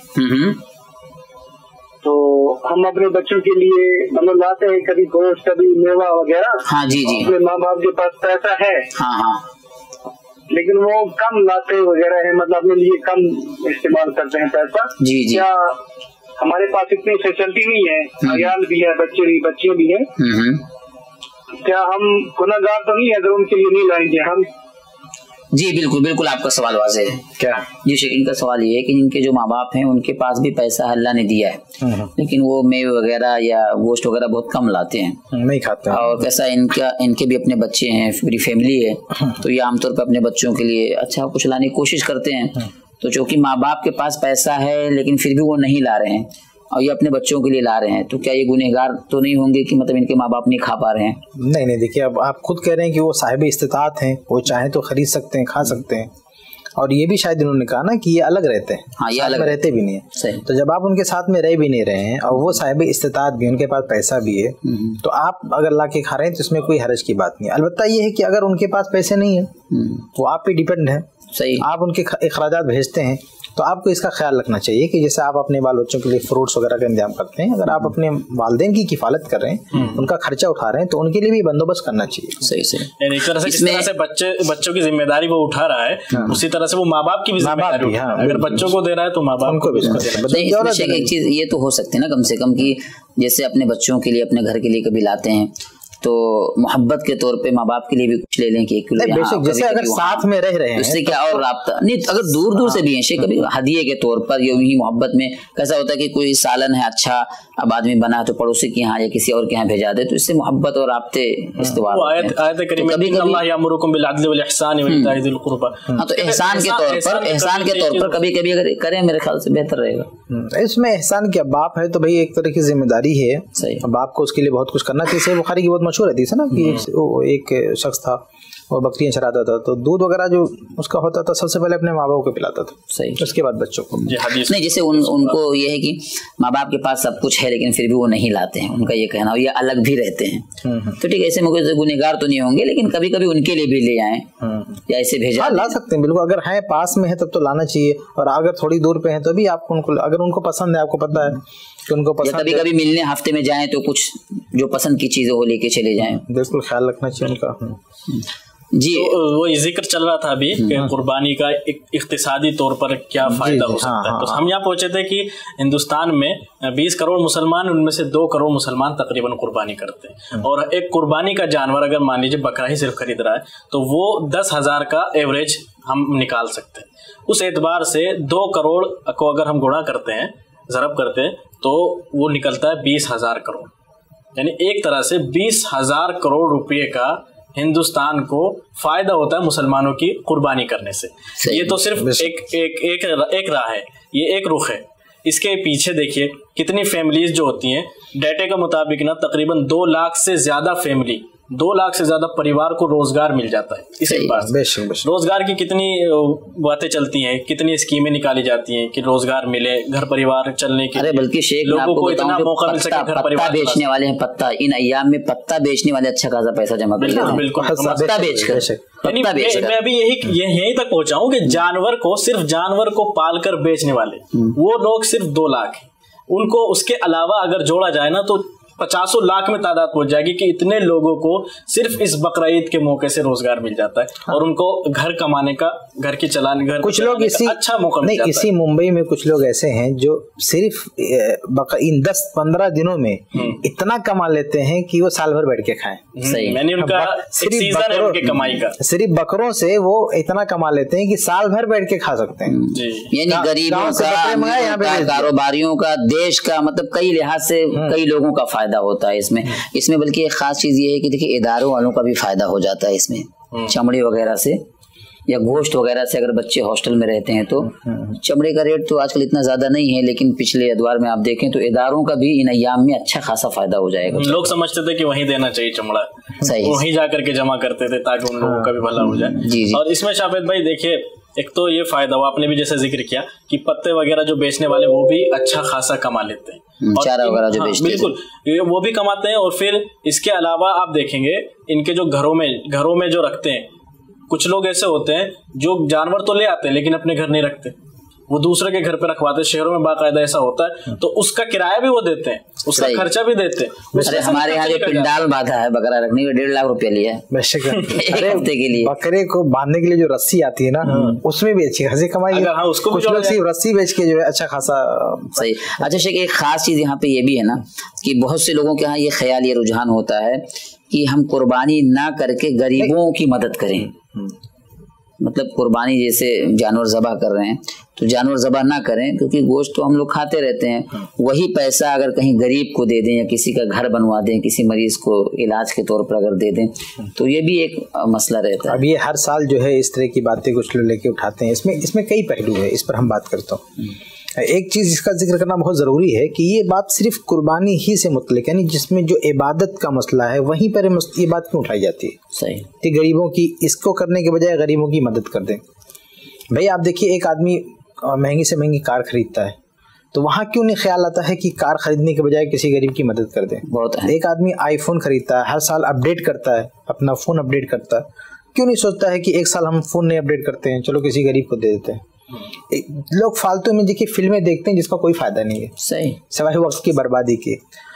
تو ہم اپنے بچوں کے لیے مطلب لاتے ہیں کبھی گوشت کبھی میوہ وغیرہ. ہاں جی جی. اپنے ماں باپ کے پاس پیسہ ہے, ہاں ہاں, لیکن وہ کم لاتے وغیرہ ہیں, مطلب اپنے لیے کم استعمال کرتے ہیں پیسہ. جی جی. کیا ہمارے پاس اتنی فیسلٹی نہیں ہے, عیال بھی ہے, بچے بھی ہیں, کیا ہم گناہ گار تو نہیں ہے اگر ان کے لیے نہیں لائیں گے ہم؟ جی بالکل بالکل, آپ کا سوال واضح ہے. کیا جی شیخ, ان کا سوال یہ ہے کہ ان کے جو ماں باپ ہیں ان کے پاس بھی پیسہ اللہ نے دیا ہے, لیکن وہ میوے وغیرہ یا گوشت وغیرہ بہت کم لاتے ہیں, نہیں کھاتے, اور کیسا ان کے بھی اپنے بچے ہیں, پوری فیملی ہے, تو یہ عام طور پہ اپنے بچوں کے لیے اچھا کچھ لانے کی کوشش کرتے ہیں. تو چونکہ ماں باپ کے پاس پیسہ ہے لیکن پھر بھی وہ نہیں لا رہے ہیں اور یہ اپنے بچوں کے لیے لا رہے ہیں, تو کیا یہ گنہگار تو نہیں ہوں گے کہ مطلب ان کے ماں باپ نہیں کھا پا رہے ہیں؟ نہیں دیکھیے, اب آپ خود کہہ رہے ہیں کہ وہ صاحب استطاعت ہیں, وہ چاہیں تو خرید سکتے ہیں, کھا سکتے ہیں, اور یہ بھی شاید انہوں نے کہا نا کہ یہ الگ رہتے ہیں. ہاں, یہ الگ رہتے بھی نہیں ہیں. تو جب آپ ان کے ساتھ میں رہ بھی نہیں رہے ہیں اور وہ صاحب استطاعت بھی, ان کے پاس پیسہ بھی ہے, تو آپ اگر لا کے کھا رہے ہیں تو اس میں کوئی حرج کی بات نہیں ہے. البتہ یہ ہے کہ اگر ان کے پاس پیسے نہیں ہیں, وہ آپ پہ ڈیپینڈ ہے, آپ ان کے اخراجات بھیجتے ہیں, تو آپ کو اس کا خیال رکھنا چاہیے کہ جیسے آپ اپنے بال بچوں کے لیے فروٹس وغیرہ کا انتظام کرتے ہیں, اگر آپ اپنے والدین کی کفالت کر رہے ہیں, ان کا خرچہ اٹھا رہے ہیں, تو ان کے لیے بھی بندوبست کرنا چاہیے. صحیح. ایک طرح سے جس طرح سے بچوں کی ذمہ داری وہ اٹھا رہا ہے, اسی طرح سے وہ ماں باپ کی بھی ذمہ داری, اگر بچوں کو دے رہا ہے تو ماں باپ کو بھی. ایک چیز یہ تو ہو سکتی ہے نا کم سے کم, کہ جیسے اپنے بچوں کے لیے اپنے گھر کے لیے کبھی لاتے ہیں تو محبت کے طور پہ ماں باپ کے لیے بھی کچھ لے لیں کہ جیسے اگر ساتھ میں رہ رہے ہیں اس سے کیا اور رابطہ نہیں, اگر دور دور سے بھی ہیں کبھی ہدیے کے طور پر یا یوں محبت میں کیسا ہوتا ہے کہ کوئی سالن ہے اچھا اب آدمی بنا تو پڑوسی کے یہاں یا کسی اور کے یہاں بھیجا دے, تو اس سے محبت اور رابطے استوار ہوتے ہیں. آیت کریمہ ان اللہ یامرکم بالعدل والاحسان وایتاء ذی القربى, ہاں تو احسان کے طور پر کبھی کبھی اگر کریں میرے خیال سے بہتر رہے گا. اس میں احسان کیا, باپ ہے تو بھائی ایک طرح کی ذمہ داری ہے, باپ کو اس کے لیے بہت کچھ کرنا چاہیے. بخاری کی بہت مشہور حدیث ہے نا کہ ایک شخص تھا, وہ بکریاں چراتا تھا تو دودھ وغیرہ جو اس کا ہوتا تھا سب سے پہلے اپنے ماں باپ کو پلاتا تھا, صحیح, اس کے بعد بچوں کو. نہیں جیسے ان کو یہ ہے کہ ماں باپ کے پاس سب کچھ ہے لیکن پھر بھی وہ نہیں لاتے ہیں, ان کا یہ کہنا, یہ الگ بھی رہتے ہیں. تو ٹھیک ہے, ایسے میں کوئی گنہگار تو نہیں ہوں گے لیکن کبھی کبھی ان کے لیے بھی لے آئیں یا ایسے بھیجا لا سکتے ہیں بالکل. اگر ہیں پاس میں ہے تب تو لانا چاہیے, اور اگر تھوڑی دور پہ ہیں تو بھی آپ کو ان کو, اگر ان کو پسند ہے, آپ کو پتا ہے کہ ان کو پسند, کبھی کبھی ملنے ہفتے میں جائیں تو کچھ جو پسند کی چیزیں وہ لے کے چلے جائیں. بالکل خیال رکھنا چاہیے ان کا. جی وہ ذکر چل رہا تھا ابھی کہ قربانی کا اقتصادی طور پر کیا فائدہ ہو سکتا ہے. تو ہم یہاں پہنچے تھے کہ ہندوستان میں 20 کروڑ مسلمان, ان میں سے 2 کروڑ مسلمان تقریباً قربانی کرتے ہیں, اور ایک قربانی کا جانور اگر مان لیجیے بکرا ہی صرف خرید رہا ہے تو وہ 10,000 کا ایوریج ہم نکال سکتے ہیں. اس اعتبار سے 2 کروڑ کو اگر ہم گنا کرتے ہیں, ضرب کرتے ہیں, تو وہ نکلتا ہے 20,000 کروڑ. یعنی ایک طرح سے 20,000 کروڑ روپے کا ہندوستان کو فائدہ ہوتا ہے مسلمانوں کی قربانی کرنے سے. یہ تو صرف ایک راہ ہے, یہ ایک رخ ہے. اس کے پیچھے دیکھیے کتنی فیملیز جو ہوتی ہیں, ڈیٹے کے مطابق نا تقریباً 2 لاکھ سے زیادہ فیملی, 2 لاکھ سے زیادہ پریوار کو روزگار مل جاتا ہے. اس بات روزگار کی کتنی باتیں چلتی ہیں, کتنی اسکیمیں نکالی جاتی ہیں کہ روزگار ملے, گھر پریوار چلنے کے لیے. بلکہ شیخ لوگوں کو اتنا موقع مل سکے گھر پریوار بیچنے والے ہیں, پتا ان ایام میں پتا بیچنے والے اچھا خاصا پیسہ جمع کر لیتے ہیں. بالکل پتا بیچ کر. میں ابھی یہیں تک پہنچا ہوں کہ جانور کو, صرف جانور کو پال کر بیچنے والے وہ لوگ صرف 2 لاکھ ہیں. ان کو اس کے علاوہ اگر جوڑا جائے نا تو 50 لاکھ میں تعداد پہنچ جائے گی کہ اتنے لوگوں کو صرف اس بقرعید کے موقع سے روزگار مل جاتا ہے, اور ان کو گھر کمانے کا, گھر کی چلانے, گھر کچھ لوگ اچھا موقع مل جاتا ہے. اسی ممبئی میں کچھ لوگ ایسے ہیں جو صرف ان 10-15 دنوں میں اتنا کما لیتے ہیں کہ وہ سال بھر بیٹھ کے کھائیں. یعنی ان کا سیزن ہے ان کی کمائی کا, صرف بکروں سے وہ اتنا کما لیتے ہیں کہ سال بھر بیٹھ کے کھا سکتے ہیں. یعنی غریبوں کا, کاروباریوں کا, دیش کا, مطلب کئی لحاظ سے کئی لوگوں کا فائدہ ہوتا ہے اس میں. بلکہ ایک خاص چیز یہ ہے کہ دیکھیے اداروں والوں کا بھی فائدہ ہو جاتا ہے اس میں, چمڑی وغیرہ سے یا گوشت وغیرہ سے. اگر بچے ہاسٹل میں رہتے ہیں تو چمڑے کا ریٹ تو آج کل اتنا زیادہ نہیں ہے, لیکن پچھلے ادوار میں آپ دیکھیں تو اداروں کا بھی ان ایام میں اچھا خاصا فائدہ ہو جائے گا. لوگ سمجھتے تھے کہ وہیں دینا چاہیے چمڑا, وہیں جا کر کے جمع کرتے تھے تاکہ ان لوگوں کا بھی بھلا ہو جائے. اور اس میں شافعت بھائی دیکھیے ایک تو یہ فائدہ ہوا, آپ نے بھی جیسے ذکر کیا کہ پتے وغیرہ جو بیچنے والے وہ بھی اچھا خاصا کما لیتے ہیں, چارہ وغیرہ جو بیچتے ہیں بالکل وہ بھی کماتے ہیں. اور پھر اس کے علاوہ آپ دیکھیں گے ان کے جو گھروں میں جو رکھتے ہیں, کچھ لوگ ایسے ہوتے ہیں جو جانور تو لے آتے ہیں لیکن اپنے گھر نہیں رکھتے, وہ دوسرے کے گھر پہ رکھواتے. شہروں میں باقاعدہ ایسا ہوتا ہے, تو اس کا کرایہ بھی وہ دیتے ہیں, اس کا خرچہ بھی دیتے ہیں. ہمارے یہاں جو پنڈال باندھا ہے بکرا رکھنے کا 1.5 لاکھ روپیہ لیا ہے. بکرے کو باندھنے کے لیے جو رسی آتی ہے نا, اس میں بھی اچھی خاصی کمائی ہے. کچھ لوگ صرف رسی بیچ کے جو ہے اچھا خاصا. صحیح. اچھا شیخ, ایک خاص چیز یہاں پہ یہ بھی ہے نا کہ بہت سے لوگوں کے یہاں یہ خیال, یہ رجحان ہوتا ہے کہ ہم قربانی نہ کر کے غریبوں کی مدد کریں. مطلب قربانی جیسے جانور ذبح کر رہے ہیں تو جانور ذبح نہ کریں, کیونکہ گوشت تو ہم لوگ کھاتے رہتے ہیں. وہی پیسہ اگر کہیں غریب کو دے دیں یا کسی کا گھر بنوا دیں, کسی مریض کو علاج کے طور پر اگر دے دیں تو یہ بھی ایک مسئلہ رہتا ہے. اب یہ ہر سال جو ہے اس طرح کی باتیں کچھ لوگ لے کے اٹھاتے ہیں. اس میں کئی پہلو ہے, اس پر ہم بات کرتا ہوں. ایک چیز اس کا ذکر کرنا بہت ضروری ہے کہ یہ بات صرف قربانی ہی سے متعلق, یعنی جس میں جو عبادت کا مسئلہ ہے وہیں پر یہ بات کیوں اٹھائی جاتی ہے. صحیح. کہ غریبوں کی, اس کو کرنے کے بجائے غریبوں کی مدد کر دیں. بھائی آپ دیکھیے, ایک آدمی مہنگی سے مہنگی کار خریدتا ہے تو وہاں کیوں نہیں خیال آتا ہے کہ کار خریدنے کے بجائے کسی غریب کی مدد کر دیں. ایک آدمی آئی فون خریدتا ہے, ہر سال اپڈیٹ کرتا ہے, اپنا فون اپڈیٹ کرتا ہے, کیوں نہیں سوچتا ہے کہ ایک سال ہم فون نہیں اپڈیٹ کرتے ہیں, چلو کسی غریب کو دے دیتے ہیں. لوگ فالتو میں دیکھیے فلمیں دیکھتے ہیں جس کا کوئی فائدہ نہیں ہے, صحیح, سوائے وقت کی بربادی کے.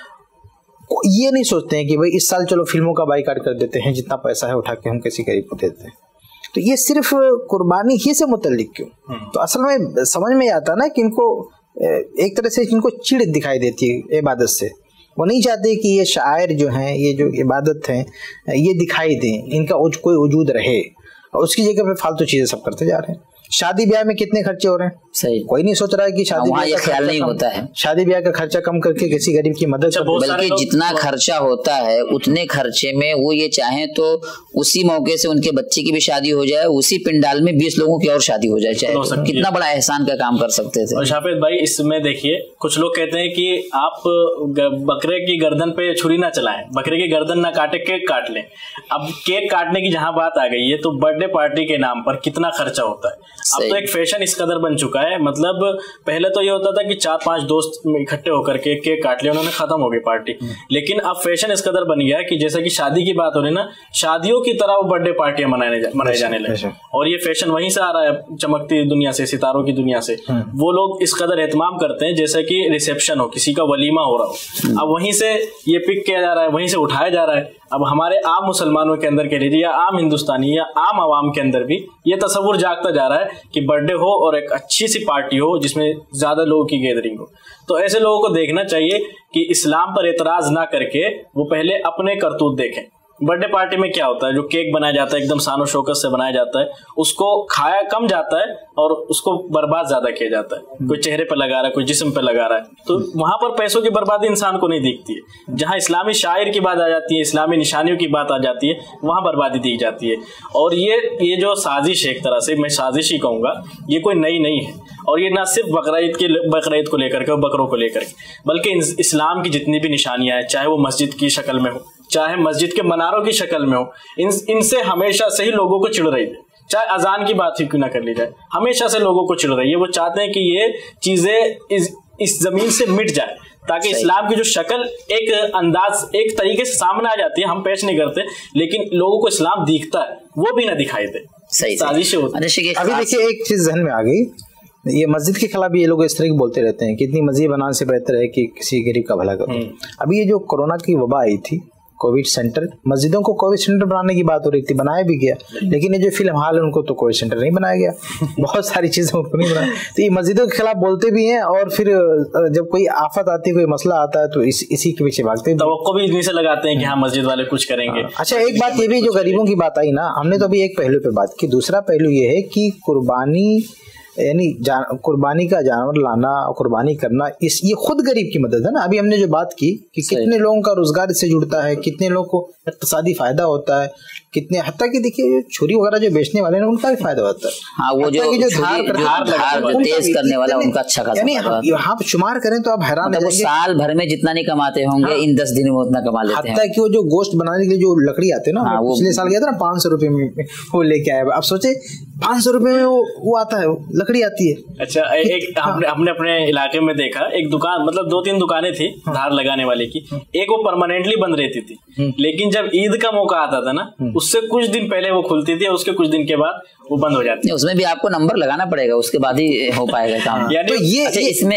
یہ نہیں سوچتے ہیں کہ بھائی اس سال چلو فلموں کا بائیکاٹ کر دیتے ہیں, جتنا پیسہ ہے اٹھا کے ہم کسی غریب کو دیتے ہیں. تو یہ صرف قربانی ہی سے متعلق کیوں؟ تو اصل میں سمجھ میں آتا نا کہ ان کو ایک طرح سے ان کو چڑ دکھائی دیتی ہے عبادت سے. وہ نہیں چاہتے کہ یہ شاعر جو ہیں, یہ جو عبادت ہیں, یہ دکھائی دیں, ان کا کوئی وجود رہے, اور اس کی جگہ پہ فالتو چیزیں سب کرتے جا رہے ہیں. शादी ब्याह में कितने खर्चे हो रहे हैं, सही, कोई नहीं सोच रहा है कि शादी ब्याह का ख्याल नहीं होता है, शादी ब्याह का खर्चा कम करके किसी गरीब की मदद, बल्कि जितना खर्चा होता है उतने खर्चे में वो ये चाहें तो उसी मौके से उनके बच्चे की भी शादी हो जाए, उसी पिंडाल में 20 लोगों की और शादी हो जाए, चाहे तो कितना बड़ा एहसान का काम कर सकते थे। और शाफिद भाई इसमें देखिए, कुछ लोग कहते हैं कि आप बकरे की गर्दन पे छुरी ना चलाएं, बकरे की गर्दन ना काटे, केक काट लें। अब केक काटने की जहां बात आ गई है तो बर्थडे पार्टी के नाम पर कितना खर्चा होता है। अब तो एक फैशन इस कदर बन चुका है, मतलब पहले तो ये होता था कि 4-5 दोस्त इकट्ठे होकर के केक काट लिया, उन्होंने खत्म हो गई पार्टी। लेकिन अब फैशन इस कदर बन गया है कि जैसा कि शादी की बात हो रही है ना, शादियों की तरह वो बर्थडे पार्टियां मनाए जाने लगे। और ये फैशन वहीं से आ रहा है, चमकती दुनिया से, सितारों की दुनिया से। वो लोग इस कदर एहतमाम करते हैं जैसे कि रिसेप्शन हो, किसी का वलीमा हो रहा हो, अब वहीं से ये पिक किया जा रहा है, वहीं से उठाया जा रहा है। अब हमारे आम मुसलमानों के अंदर कह लीजिए, या आम हिंदुस्तानी या आम आवाम के अंदर भी ये तस्वुर जागता जा रहा है कि बर्थडे हो और एक अच्छी सी पार्टी हो जिसमें ज्यादा लोगों की गैदरिंग हो। तो ऐसे लोगों को देखना चाहिए कि इस्लाम पर एतराज ना करके वो पहले अपने करतूत देखें। बर्थडे पार्टी में क्या होता है, जो केक बनाया जाता है एकदम शानो शौकत से बनाया जाता है, उसको खाया कम जाता है और उसको बर्बाद ज्यादा किया जाता है। कोई चेहरे पे लगा रहा है, कोई जिस्म पे लगा रहा है, तो वहां पर पैसों की बर्बादी इंसान को नहीं दिखती है। जहां इस्लामी शायर की बात आ जाती है, इस्लामी निशानियों की बात आ जाती है, वहां बर्बादी दिख जाती है। और ये जो साजिश है, एक तरह से मैं साजिश ही कहूंगा, ये कोई नई नहीं है। और ये ना सिर्फ बकरीद को लेकर के, बकरों को लेकर के, बल्कि इस्लाम की जितनी भी निशानियां हैं, चाहे वो मस्जिद की शक्ल में हो, चाहे मस्जिद के मनारों की शक्ल में हो, इनसे हमेशा से ही लोगों को चिढ़ रही है। चाहे अजान की बात ही क्यों ना कर ली जाए, हमेशा से लोगों को चिढ़ रही है। वो चाहते हैं कि ये चीजें इस जमीन से मिट जाए, ताकि इस्लाम की जो शक्ल एक अंदाज एक तरीके से सामने आ जाती है। हम पेश नहीं करते, लेकिन लोगों को इस्लाम दिखता है, वो भी ना दिखाई दे। साजिशें होती है। अभी देखिए एक चीज जहन में आ गई, ये मस्जिद के खिलाफ ये लोग इस तरह की बोलते रहते हैं कि इतनी मस्जिद बनाने से बेहतर है कि किसी गरीब का भला करो। अभी ये जो कोरोना की वबा आई थी, कोविड सेंटर, मस्जिदों को कोविड सेंटर बनाने की बात हो रही थी, बनाया भी गया, लेकिन ये जो फिल्म हाल है उनको तो कोविड सेंटर नहीं बनाया गया। बहुत सारी चीजें उनको नहीं बनाया। तो ये मस्जिदों के खिलाफ बोलते भी हैं और फिर जब कोई आफत आती है, कोई मसला आता है, तो इसी के पीछे भागते हैं, तवक्को भी इन्हीं से लगाते हैं कि हाँ मस्जिद वाले कुछ करेंगे। अच्छा, एक बात ये भी, जो गरीबों की बात आई ना, हमने तो अभी एक पहलू पे बात की, दूसरा पहलू ये है कि कुर्बानी यानी कुर्बानी का जानवर लाना, कुर्बानी करना, ये खुद गरीब की मदद है ना। अभी हमने जो बात की कि कितने लोगों का रोजगार इससे जुड़ता है, कितने लोगों को इक्तिसादी फायदा होता है, कितने, हत्ता कि देखिए छुरी वगैरह जो बेचने वाले हैं उनका भी फायदा होता है। हाँ, वो जो धार तेज करने वाला उनका अच्छा खासा, यानी यहाँ शुमार करें तो आप हैरान, वो साल भर में जितना नहीं कमाते होंगे, इन 10 दिन में उतना कमा लेते हैं। हत्ता कि वो जो गोश्त बनाने के लिए जो लकड़ी आते हैं ना, पिछले साल गया था ना, 500 रुपए में वो लेके आया। अब सोचे 500 रुपए में वो आता है, लकड़ी आती है। अच्छा, एक हमने अपने इलाके में देखा, एक दुकान, मतलब 2-3 दुकानें थी धार लगाने वाले की। एक वो परमानेंटली बंद रहती थी, लेकिन जब ईद का मौका आता था ना, उससे कुछ दिन पहले वो खुलती थी और उसके कुछ दिन के बाद वो बंद हो जाती है। उसमें भी आपको नंबर लगाना पड़ेगा, उसके बाद ही हो पाएगा काम। तो ये अच्छा, इसमें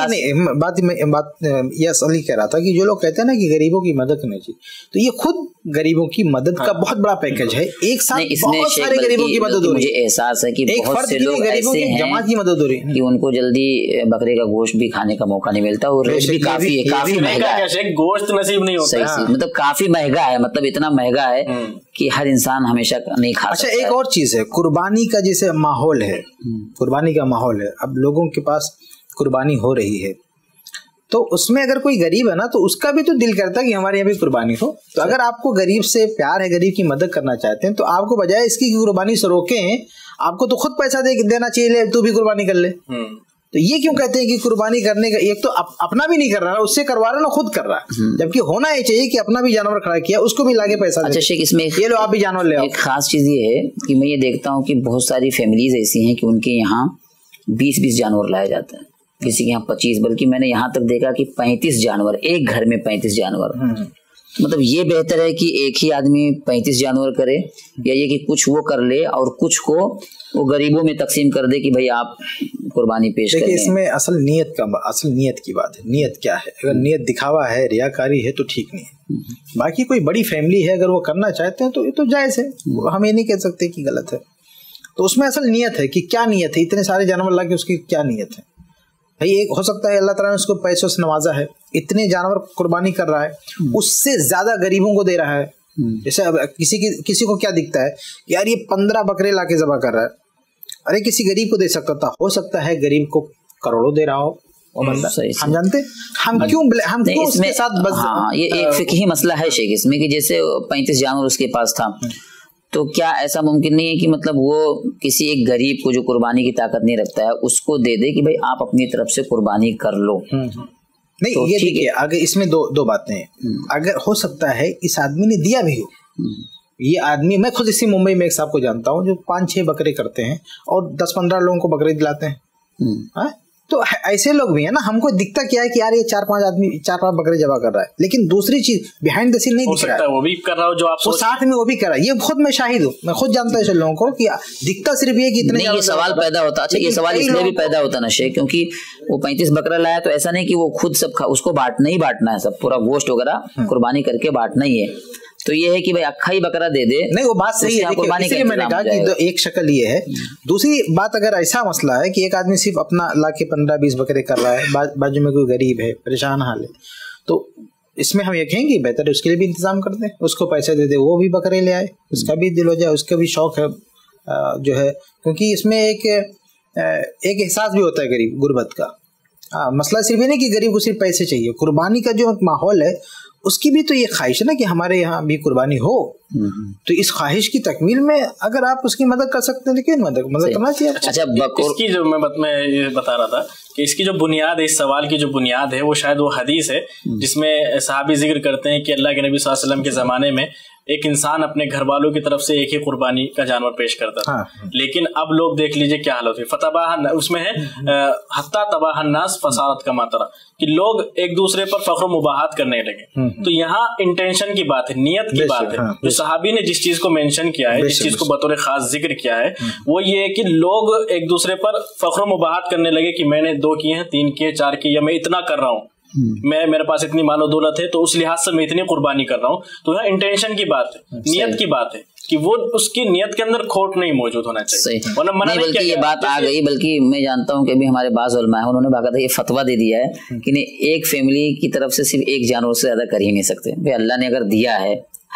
बात यस अली कह रहा था कि जो लोग कहते हैं ना कि गरीबों की मदद करनी चाहिए, तो ये खुद गरीबों की मदद का बहुत बड़ा पैकेज है। एक साथ बहुत सारे गरीबों की मदद हो रही है। मुझे एहसास है कि बहुत से लोग ऐसे हैं जमात की मदद हो रही है कि उनको जल्दी बकरे का गोश्त भी खाने का मौका नहीं मिलता, और रेट भी काफी है, काफी महंगा है, गोश्त नसीब नहीं होता। सही, मतलब काफी महंगा है, मतलब इतना महंगा है कि हर इंसान हमेशा नहीं खा सकता। अच्छा, एक और चीज है, कुर्बानी का जैसे माहौल है, कुर्बानी का माहौल है, अब लोगों के पास कुर्बानी हो रही है, तो उसमें अगर कोई गरीब है ना, तो उसका भी तो दिल करता है कि हमारे यहाँ भी कुर्बानी हो। तो अगर आपको गरीब से प्यार है, गरीब की मदद करना चाहते हैं, तो आपको बजाय इसकी कुर्बानी से रोकें, आपको तो खुद पैसा देना चाहिए, ले तू भी कुर्बानी कर ले। तो ये क्यों कहते हैं कि कुर्बानी करने का, एक तो अपना भी नहीं कर रहा है, उससे करवा रहा है ना, खुद कर रहा है, जबकि होना ही चाहिए कि अपना भी जानवर खड़ा किया, उसको भी लाके पैसा। अच्छा शेख, इसमें ये लो आप भी जानवर ले आओ। एक खास चीज ये है कि मैं ये देखता हूँ कि बहुत सारी फैमिलीज ऐसी हैं कि उनके यहाँ 20-20 जानवर लाए जाते हैं, किसी के यहाँ 25, बल्कि मैंने यहाँ तक देखा कि 35 जानवर, एक घर में 35 जानवर। मतलब ये बेहतर है कि एक ही आदमी 35 जानवर करे, या ये कि कुछ वो कर ले और कुछ को वो गरीबों में तकसीम कर दे कि भाई आप कुर्बानी पेश करें। देखिए, इसमें असल नीयत की बात है। नीयत क्या है? अगर नीयत दिखावा है, रियाकारी है, तो ठीक नहीं है। बाकी कोई बड़ी फैमिली है, अगर वो करना चाहते हैं तो ये तो जायज है, हम ये नहीं कह सकते कि गलत है। तो उसमें असल नीयत है कि क्या नीयत है, इतने सारे जानवर ला के उसकी क्या नीयत है। भाई एक हो सकता है अल्लाह ताला ने उसको पैसों से नवाजा है, इतने जानवर कुर्बानी कर रहा है, उससे ज्यादा गरीबों को दे रहा है। जैसे अब किसी को क्या दिखता है, यार ये 15 बकरे लाके ज़बह कर रहा है, अरे किसी गरीब को दे सकता था, हो सकता है गरीब को करोड़ों दे रहा हो वो बंदा, हम जानते हम क्यों उसके साथ बस। हाँ, ये एक फिकही मसला है शेख इसमें कि जैसे 35 जानवर उसके पास था, तो क्या ऐसा मुमकिन नहीं है कि मतलब वो किसी एक गरीब को जो कुर्बानी की ताकत नहीं रखता है उसको दे दे कि भाई आप अपनी तरफ से कुर्बानी कर लो? नहीं, तो ये देखिए अगर इसमें दो बातें हैं। अगर हो सकता है इस आदमी ने दिया भी हो, ये आदमी, मैं खुद इसी मुंबई में एक साहब को जानता हूँ जो 5-6 बकरे करते हैं और 10-15 लोगों को बकरे दिलाते हैं। तो ऐसे लोग भी है ना, हमको दिखता क्या है कि यार ये 4-5 आदमी 4-5 बकरे जमा कर रहा है, लेकिन दूसरी चीज बिहाइंड द सीन नहीं दिख रहा है, वो भी कर रहा हो जो आप वो साथ में वो भी कर रहा है। ये खुद मैं शाहिद हूँ, मैं खुद जानता हूँ ऐसे लोगों को कि दिखता सिर्फ ये कि इतने। ये सवाल पैदा होता, अच्छा ये सवाल इसलिए भी पैदा होता ना शेख क्योंकि वो 35 बकरा लाया तो ऐसा नहीं कि वो खुद सब उसको बांटना है, सब पूरा गोश्त वगैरह कुर्बानी करके बांटना ही है। तो ये है कि भाई अक्खा ही बकरा दे दे। नहीं, वो बात सही है, इसलिए मैंने कहा कि तो एक शक्ल ये है। दूसरी बात, अगर ऐसा मसला है कि एक आदमी सिर्फ अपना ला के 15-20 बकरे कर रहा है, बाजू में कोई गरीब है, परेशान हाल है, तो इसमें हम ये कहेंगे बेहतर है उसके लिए भी इंतजाम कर दे, उसको पैसे दे दे, वो भी बकरे ले आए, उसका भी दिल हो जाए, उसका भी शौक है जो है, क्योंकि इसमें एक एहसास भी होता है गरीब गुर्बत का। मसला सिर्फ ये नहीं कि गरीब को सिर्फ पैसे चाहिए, कुर्बानी का जो माहौल है उसकी भी तो ये ख्वाहिश है ना कि हमारे यहाँ भी कुर्बानी हो। तो इस ख्वाहिश की तकमील में अगर आप उसकी मदद कर सकते हैं तो क्यों मदद करना चाहिए। अच्छा, इसकी जो मैं ये बता रहा था कि इसकी जो बुनियाद है, इस सवाल की जो बुनियाद है वो शायद वो हदीस है जिसमें सहाबी जिक्र करते हैं कि अल्लाह के नबी सल्लल्लाहु अलैहि वसल्लम के ज़माने में एक इंसान अपने घर वालों की तरफ से एक ही कुर्बानी का जानवर पेश करता था। हाँ। लेकिन अब लोग देख लीजिए क्या हालत है, फतबाह उसमें है हत्ता तबाह अन्नास फसारत का मातरा, कि लोग एक दूसरे पर फख्र मुबाहत करने लगे। तो यहाँ इंटेंशन की बात है, नियत की बात है। जो सहाबी ने जिस चीज को मेंशन किया है, जिस चीज को बतौर खास जिक्र किया है, वो ये है कि लोग एक दूसरे पर फख्र मुबाहत करने लगे कि मैंने 2 किए हैं, 3 किए, 4 किए, या मैं इतना कर रहा हूँ, मेरे पास इतनी मालो दौलत है तो उस लिहाज से मैं इतनी कुर्बानी कर रहा हूँ। तो यहाँ इंटेंशन की बात है, नियत की बात है कि वो उसकी नियत के अंदर खोट नहीं मौजूद होना चाहिए। बल्कि ये बात आ गई, बल्कि मैं जानता हूँ कि अभी हमारे बाज़ उलमा हैं, उन्होंने बाकायदा ये फतवा दे दिया है कि नहीं, एक फैमिली की तरफ से सिर्फ एक जानवर से ज्यादा कर ही नहीं सकते। भाई अल्लाह ने अगर दिया है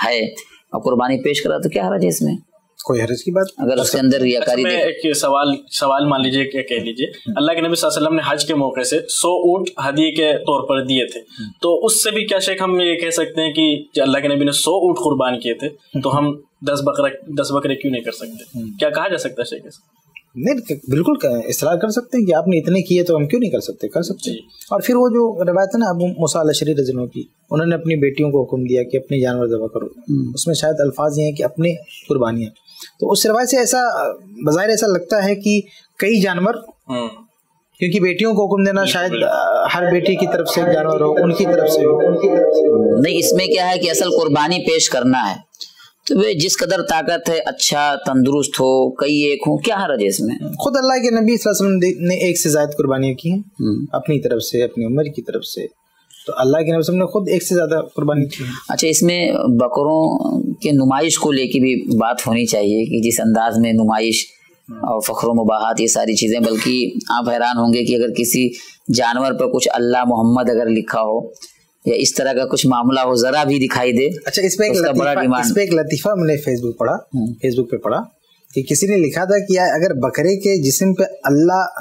और कुर्बानी पेश करा तो क्या हर्ज है इसमें? कोई हर्ज की बात अगर उसके अंदर रियाकारी। एक सवाल मान लीजिए, क्या कह लीजिए, अल्लाह के नबी सल्लल्लाहु अलैहि वसल्लम ने हज के मौके से 100 ऊंट हदिये के तौर पर दिए थे, तो उससे भी क्या शेख हम ये कह सकते हैं कि अल्लाह के नबी ने 100 ऊंट कुर्बान किए थे तो हम 10 बकरे क्यों नहीं कर सकते? क्या कहा जा सकता है शेख? नहीं, बिल्कुल इसरार कर सकते हैं कि आपने इतने किए तो हम क्यों नहीं कर सकते, कर सकते हैं। और फिर वो जो रवायत है ना अबू मूसा अल-अशअरी रज़ियल्लाहु की, उन्होंने अपनी बेटियों को हुक्म दिया कि अपने जानवर ज़बह करो, उसमें शायद अल्फाज ये हैं कि अपने कुर्बानियाँ। तो उस रवायत से ऐसा बज़ाहिर ऐसा लगता है कि कई जानवर, क्योंकि बेटियों को हुक्म देना शायद हर बेटी की तरफ से जानवर हो, उनकी तरफ से हो। नहीं, इसमें क्या है कि असल कुर्बानी पेश करना है तो वे जिस कदर ताकत है, अच्छा तंदुरुस्त हो, कई एक हो, क्या हर्ज है इसमें? खुद अल्लाह के नबी सल्लल्लाहु अलैहि वसल्लम ने 1 से ज्यादा कुर्बानियां की हैं अपनी तरफ से, अपनी उम्र की तरफ से, तो अल्लाह के नबी ने खुद 1 से ज्यादा कुर्बानी की है। अच्छा, इसमें बकरों के नुमाइश को लेके भी बात होनी चाहिए कि जिस अंदाज में नुमाइश और फख्र मुबाहत, ये सारी चीजें, बल्कि आप हैरान होंगे कि अगर किसी जानवर पर कुछ अल्लाह मोहम्मद अगर लिखा हो या इस तरह का कुछ मामला हो, जरा भी दिखाई दे। अच्छा, इस पे एक लतीफा मैंने फेसबुक पे पढ़ा कि किसी ने लिखा था कि अगर बकरे के जिस्म पे अल्लाह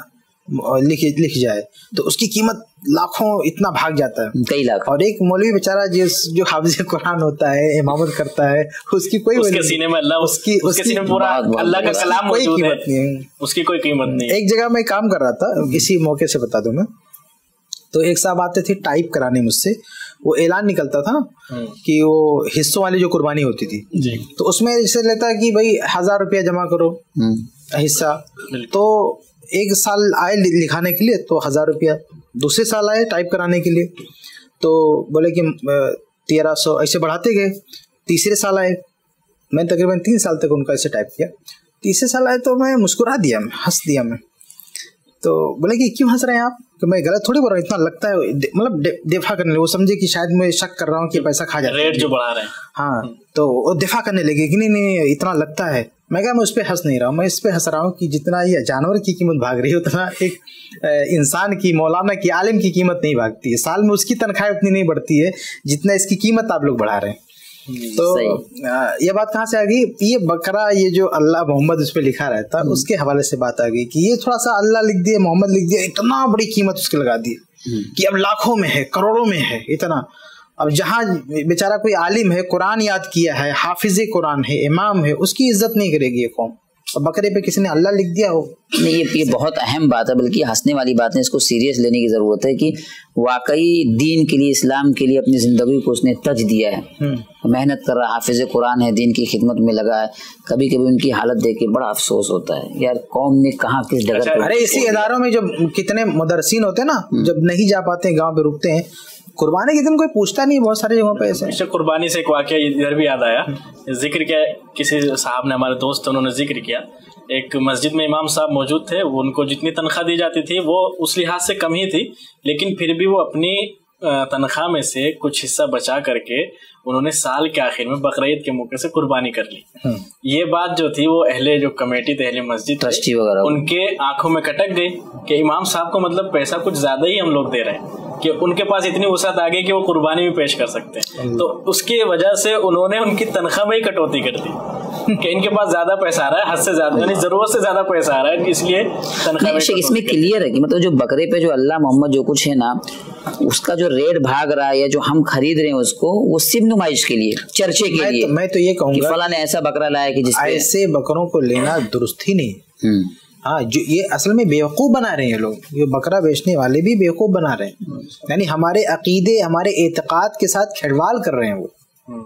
लिख जाए तो उसकी कीमत लाखों इतना भाग जाता है, कई लाख। और एक मौलवी बेचारा जो हाफिज कुरान होता है, इमामत करता है, उसकी कोई उसके सीने में अल्लाह, उसके सीने में पूरा अल्लाह का कलाम मौजूद है, उसकी कोई कीमत नहीं। एक जगह मैं काम कर रहा था, इसी मौके से बता दूं मैं, तो एक साहब आते थे टाइप कराने मुझसे, वो ऐलान निकलता था कि वो हिस्सों वाली जो कुर्बानी होती थी जी, तो उसमें जैसे लेता कि भाई 1000 रुपया जमा करो हिस्सा, तो एक साल आए लिखाने के लिए तो 1000 रुपया, दूसरे साल आए टाइप कराने के लिए तो बोले कि 1300, ऐसे बढ़ाते गए। तीसरे साल आए, मैं तकरीबन 3 साल तक उनका ऐसे टाइप किया। तीसरे साल आए तो मैं मुस्कुरा दिया, हंस दिया मैं, तो बोले कि क्यों हंस रहे हैं आप, कि मैं गलत थोड़ी बोल रहा हूँ, इतना लगता है, मतलब दिफा करने लगे, वो समझे कि शायद मैं शक कर रहा हूँ कि पैसा खा जाता है, रेट जो बढ़ा रहे हैं। हाँ, तो वो दिफा करने लगे कि नहीं इतना लगता है। मैं क्या, मैं उस पर हंस नहीं रहा हूँ, मैं इस पे हंस रहा हूँ कि जितना ये जानवर की कीमत भाग रही है उतना एक इंसान की, मौलाना की, आलिम की कीमत नहीं भागती है। साल में उसकी तनख्वाह उतनी नहीं बढ़ती है जितना इसकी कीमत आप लोग बढ़ा रहे हैं। تو یہ بات کہاں سے آ گئی؟ یہ بکرا، یہ جو اللہ محمد اس پہ لکھا رہتا ہے اس کے حوالے سے بات آ گئی کہ یہ تھوڑا سا اللہ لکھ دیا، محمد لکھ دیا، اتنا بڑی قیمت اس کے لگا دی کہ اب لاکھوں میں ہے، کروڑوں میں ہے اتنا. اب جہاں بیچارہ کوئی عالم ہے، قرآن یاد کیا ہے، حافظ قرآن ہے، امام ہے، اس کی عزت نہیں کرے گی یہ قوم. بکرے پہ کسی نے اللہ لکھ دیا ہو. نہیں، یہ بہت اہم بات ہے، بلکہ ہنسنے والی بات ہے، اس کو سیریس لینے کی ضرورت ہے کہ واقعی دین کے لیے، اسلام کے لیے اپنی زندگی کو اس نے تج دیا ہے، محنت کر رہا، حافظ قرآن ہے، دین کی خدمت میں لگا ہے. کبھی کبھی ان کی حالت دیکھ کے بڑا افسوس ہوتا ہے، یار قوم نے کہاں کس جگہ. ارے اسی اداروں میں جب کتنے مدرسین ہوتے ہیں نا، جب نہیں جا پاتے گاؤں پہ رکتے ہیں، قربانی کے دن کوئی پوچھتا نہیں. بہت سارے جگہوں پہ ایسے قربانی سے ایک واقعہ ادھر بھی یاد آیا، ذکر کیا کسی صاحب نے، ہمارے دوست انہوں نے ذکر کیا، ایک مسجد میں امام صاحب موجود تھے، ان کو جتنی تنخواہ دی جاتی تھی وہ اس لحاظ سے کم ہی تھی، لیکن پھر بھی وہ اپنی تنخواہ میں سے کچھ حصہ بچا کر کے انہوں نے سال کے آخر میں بقرعید کے موقع سے قربانی کر لی. یہ بات جو تھی وہ اہل جو کمیٹی تھے، اہل مسجد ٹرسٹی وغیرہ، ان کے آنکھوں میں کٹک گئی کہ امام صاحب کو مطلب پیسہ کچھ زیادہ ہی ہم لوگ دے رہے ہیں، کہ ان کے پاس اتنی وسعت آ گئی کہ وہ قربانی بھی پیش کر سکتے ہیں. تو اس کی وجہ سے انہوں نے ان کی تنخواہ میں ہی کٹوتی کر دی کہ ان کے پاس زیادہ پیسہ آ رہا ہے، حد سے زیادہ، یعنی ضرورت سے زیادہ پیسہ آ رہا ہے، اس لیے تنخواہ میں. اس میں کلیئر ہے کہ مطلب جو بکرے پہ جو اللہ محمد جو کچھ ہے نا، اس کا جو ریٹ بھاگ رہا ہے یا جو ہم خرید رہے ہیں اس کو، وہ صرف نمائش کے لیے، چرچے کے لیے. میں تو یہ کہوں گا فلاں نے ایسا بکرا لایا کہ جس ایسے بکروں کو لینا درست ہی نہیں. ہاں، جو یہ اصل میں بیوقوف بنا رہے ہیں لوگ، یہ بکرا بیچنے والے بھی بیوقوف بنا رہے ہیں، یعنی ہمارے عقیدے، ہمارے اعتقاد کے ساتھ کھیلواڑ کر رہے ہیں. وہ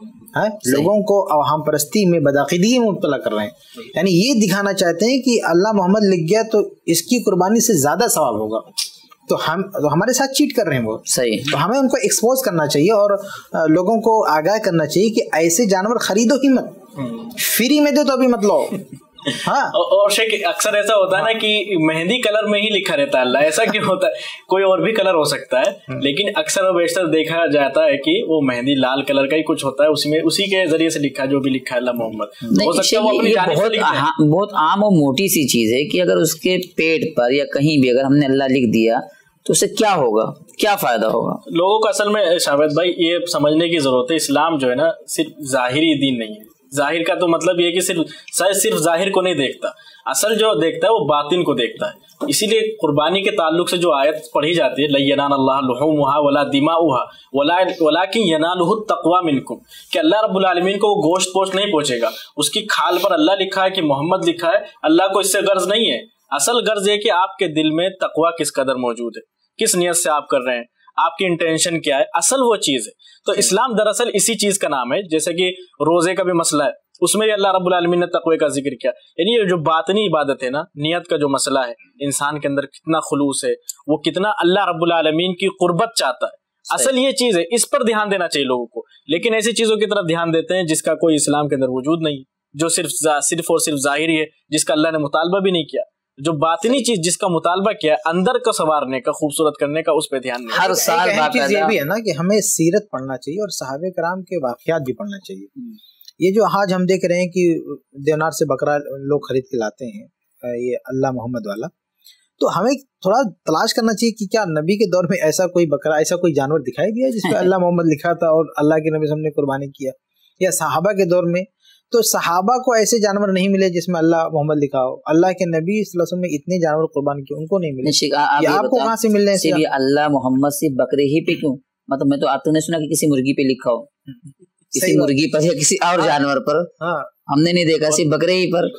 لوگوں کو اوہام پرستی میں، بدعقیدگی میں مبتلا کر رہے ہیں. یعنی یہ دکھانا چاہتے ہیں کہ اللہ محمد لکھ گیا تو اس کی قربانی سے زیادہ ثواب ہوگا، تو ہمارے ساتھ چیٹ کر رہے ہیں وہ. صحیح. تو ہمیں ان کو ایکسپوز کرنا چاہیے اور لوگوں کو آگاہ کرنا چاہیے کہ ایسے جانور خریدو ہی مت، فری میں دو تو ابھی مت لو. ہاں، اور شیخ اکثر ایسا ہوتا ہے نا کہ مہندی کلر میں ہی لکھا رہتا ہے اللہ، ایسا کیوں ہوتا ہے؟ کوئی اور بھی کلر ہو سکتا ہے، لیکن اکثر و بیشتر دیکھا جاتا ہے کہ وہ مہندی لال کلر کا ہی کچھ ہوتا ہے، اسی میں اسی کے ذریعے سے لکھا جو بھی لکھا ہے اللہ محمد. ہو سکتا ہے وہ اپنی جانب سے لکھا ہے. بہت عام اور موٹی سی چیز ہے کہ اگر اس کے پیٹ پر یا کہیں بھی اگر ہم نے اللہ لکھ دیا تو اسے کیا ہوگا، کیا فائدہ ہوگا؟ لوگوں کو اصل میں شاوید بھائی یہ سمجھنے کی ضرورت ہے، اسلام جو ہے نا صرف ظاہری دین نہیں ہے. ظاہر کا تو مطلب یہ کہ صرف ظاہر کو نہیں دیکھتا، اصل جو دیکھتا ہے وہ باطن کو دیکھتا ہے. اسی لیے قربانی کے تعلق سے جو آیت پڑھی جاتی ہے، لَن يَنَالَ اللَّهَ لُحُومُهَا وَلَا دِمَاؤُهَا وَلَٰكِن يَنَالُهُ التَّقْوَىٰ مِنكُمْ، کہ اللہ رب العالمین کو وہ گوشت پوشت نہیں پہنچے گا، اس کی کھال پر اللہ لکھا ہے کہ محمد لکھا ہے، اللہ کو اس سے غرض نہیں ہے. اصل غرض یہ کہ آپ کے دل میں تقویٰ کس قدر موجود ہے، کس نیت سے آپ کر رہے ہیں، آپ کی انٹینشن کیا ہے، اصل وہ چیز ہے. تو اسلام دراصل اسی چیز کا نام ہے. جیسے کہ روزے کا بھی مسئلہ ہے، اس میں اللہ رب العالمین نے تقوی کا ذکر کیا، یعنی یہ جو باطنی عبادت ہے نا، نیت کا جو مسئلہ ہے، انسان کے اندر کتنا خلوص ہے، وہ کتنا اللہ رب العالمین کی قربت چاہتا ہے، اصل یہ چیز ہے. اس پر دھیان دینا چاہیے لوگوں کو، لیکن ایسی چیزوں کی طرف دھیان دیتے ہیں جس کا کوئی اسلام کے اندر وجود نہیں، جو صرف اور صرف ظاہری ہے، جس کا اللہ نے مطالبہ بھی نہیں کیا. جو باطنی چیز جس کا مطالبہ کیا ہے، اندر کو سنوارنے کا، خوبصورت کرنے کا، اس پہ دھیان نہیں. ہر سال چیز یہ بھی ہے نا کہ ہمیں سیرت پڑھنا چاہیے اور صحابہ کرام کے واقعات بھی پڑھنا چاہیے. یہ جو آج ہم دیکھ رہے ہیں کہ دیونار سے بکرا لوگ خرید کے لاتے ہیں، یہ اللہ محمد والا، تو ہمیں تھوڑا تلاش کرنا چاہیے کہ کیا نبی کے دور میں ایسا کوئی بکرا، ایسا کوئی جانور دکھائی دیا جس پہ اللہ محمد لکھا تھا اور اللہ کے نبی نے قربانی کیا، یا صحابہ کے دور میں تو صحابہ کو ایسے جانور نہیں ملے جس میں اللہ محمد لکھا ہو. اللہ کے نبی صلی اللہ علیہ وسلم نے اتنے جانور قربان کیے، ان کو نہیں ملے. آپ کو کہاں سے مل رہے ہیں؟ اللہ محمد سے بکرے ہی پہ کیوں؟ مطلب میں تو آپ نے سنا کہ کسی مرغی پہ لکھا ہو، کسی مرغی پر یا کسی اور جانور پر، ہم نے نہیں دیکھا، صرف بکرے ہی پر.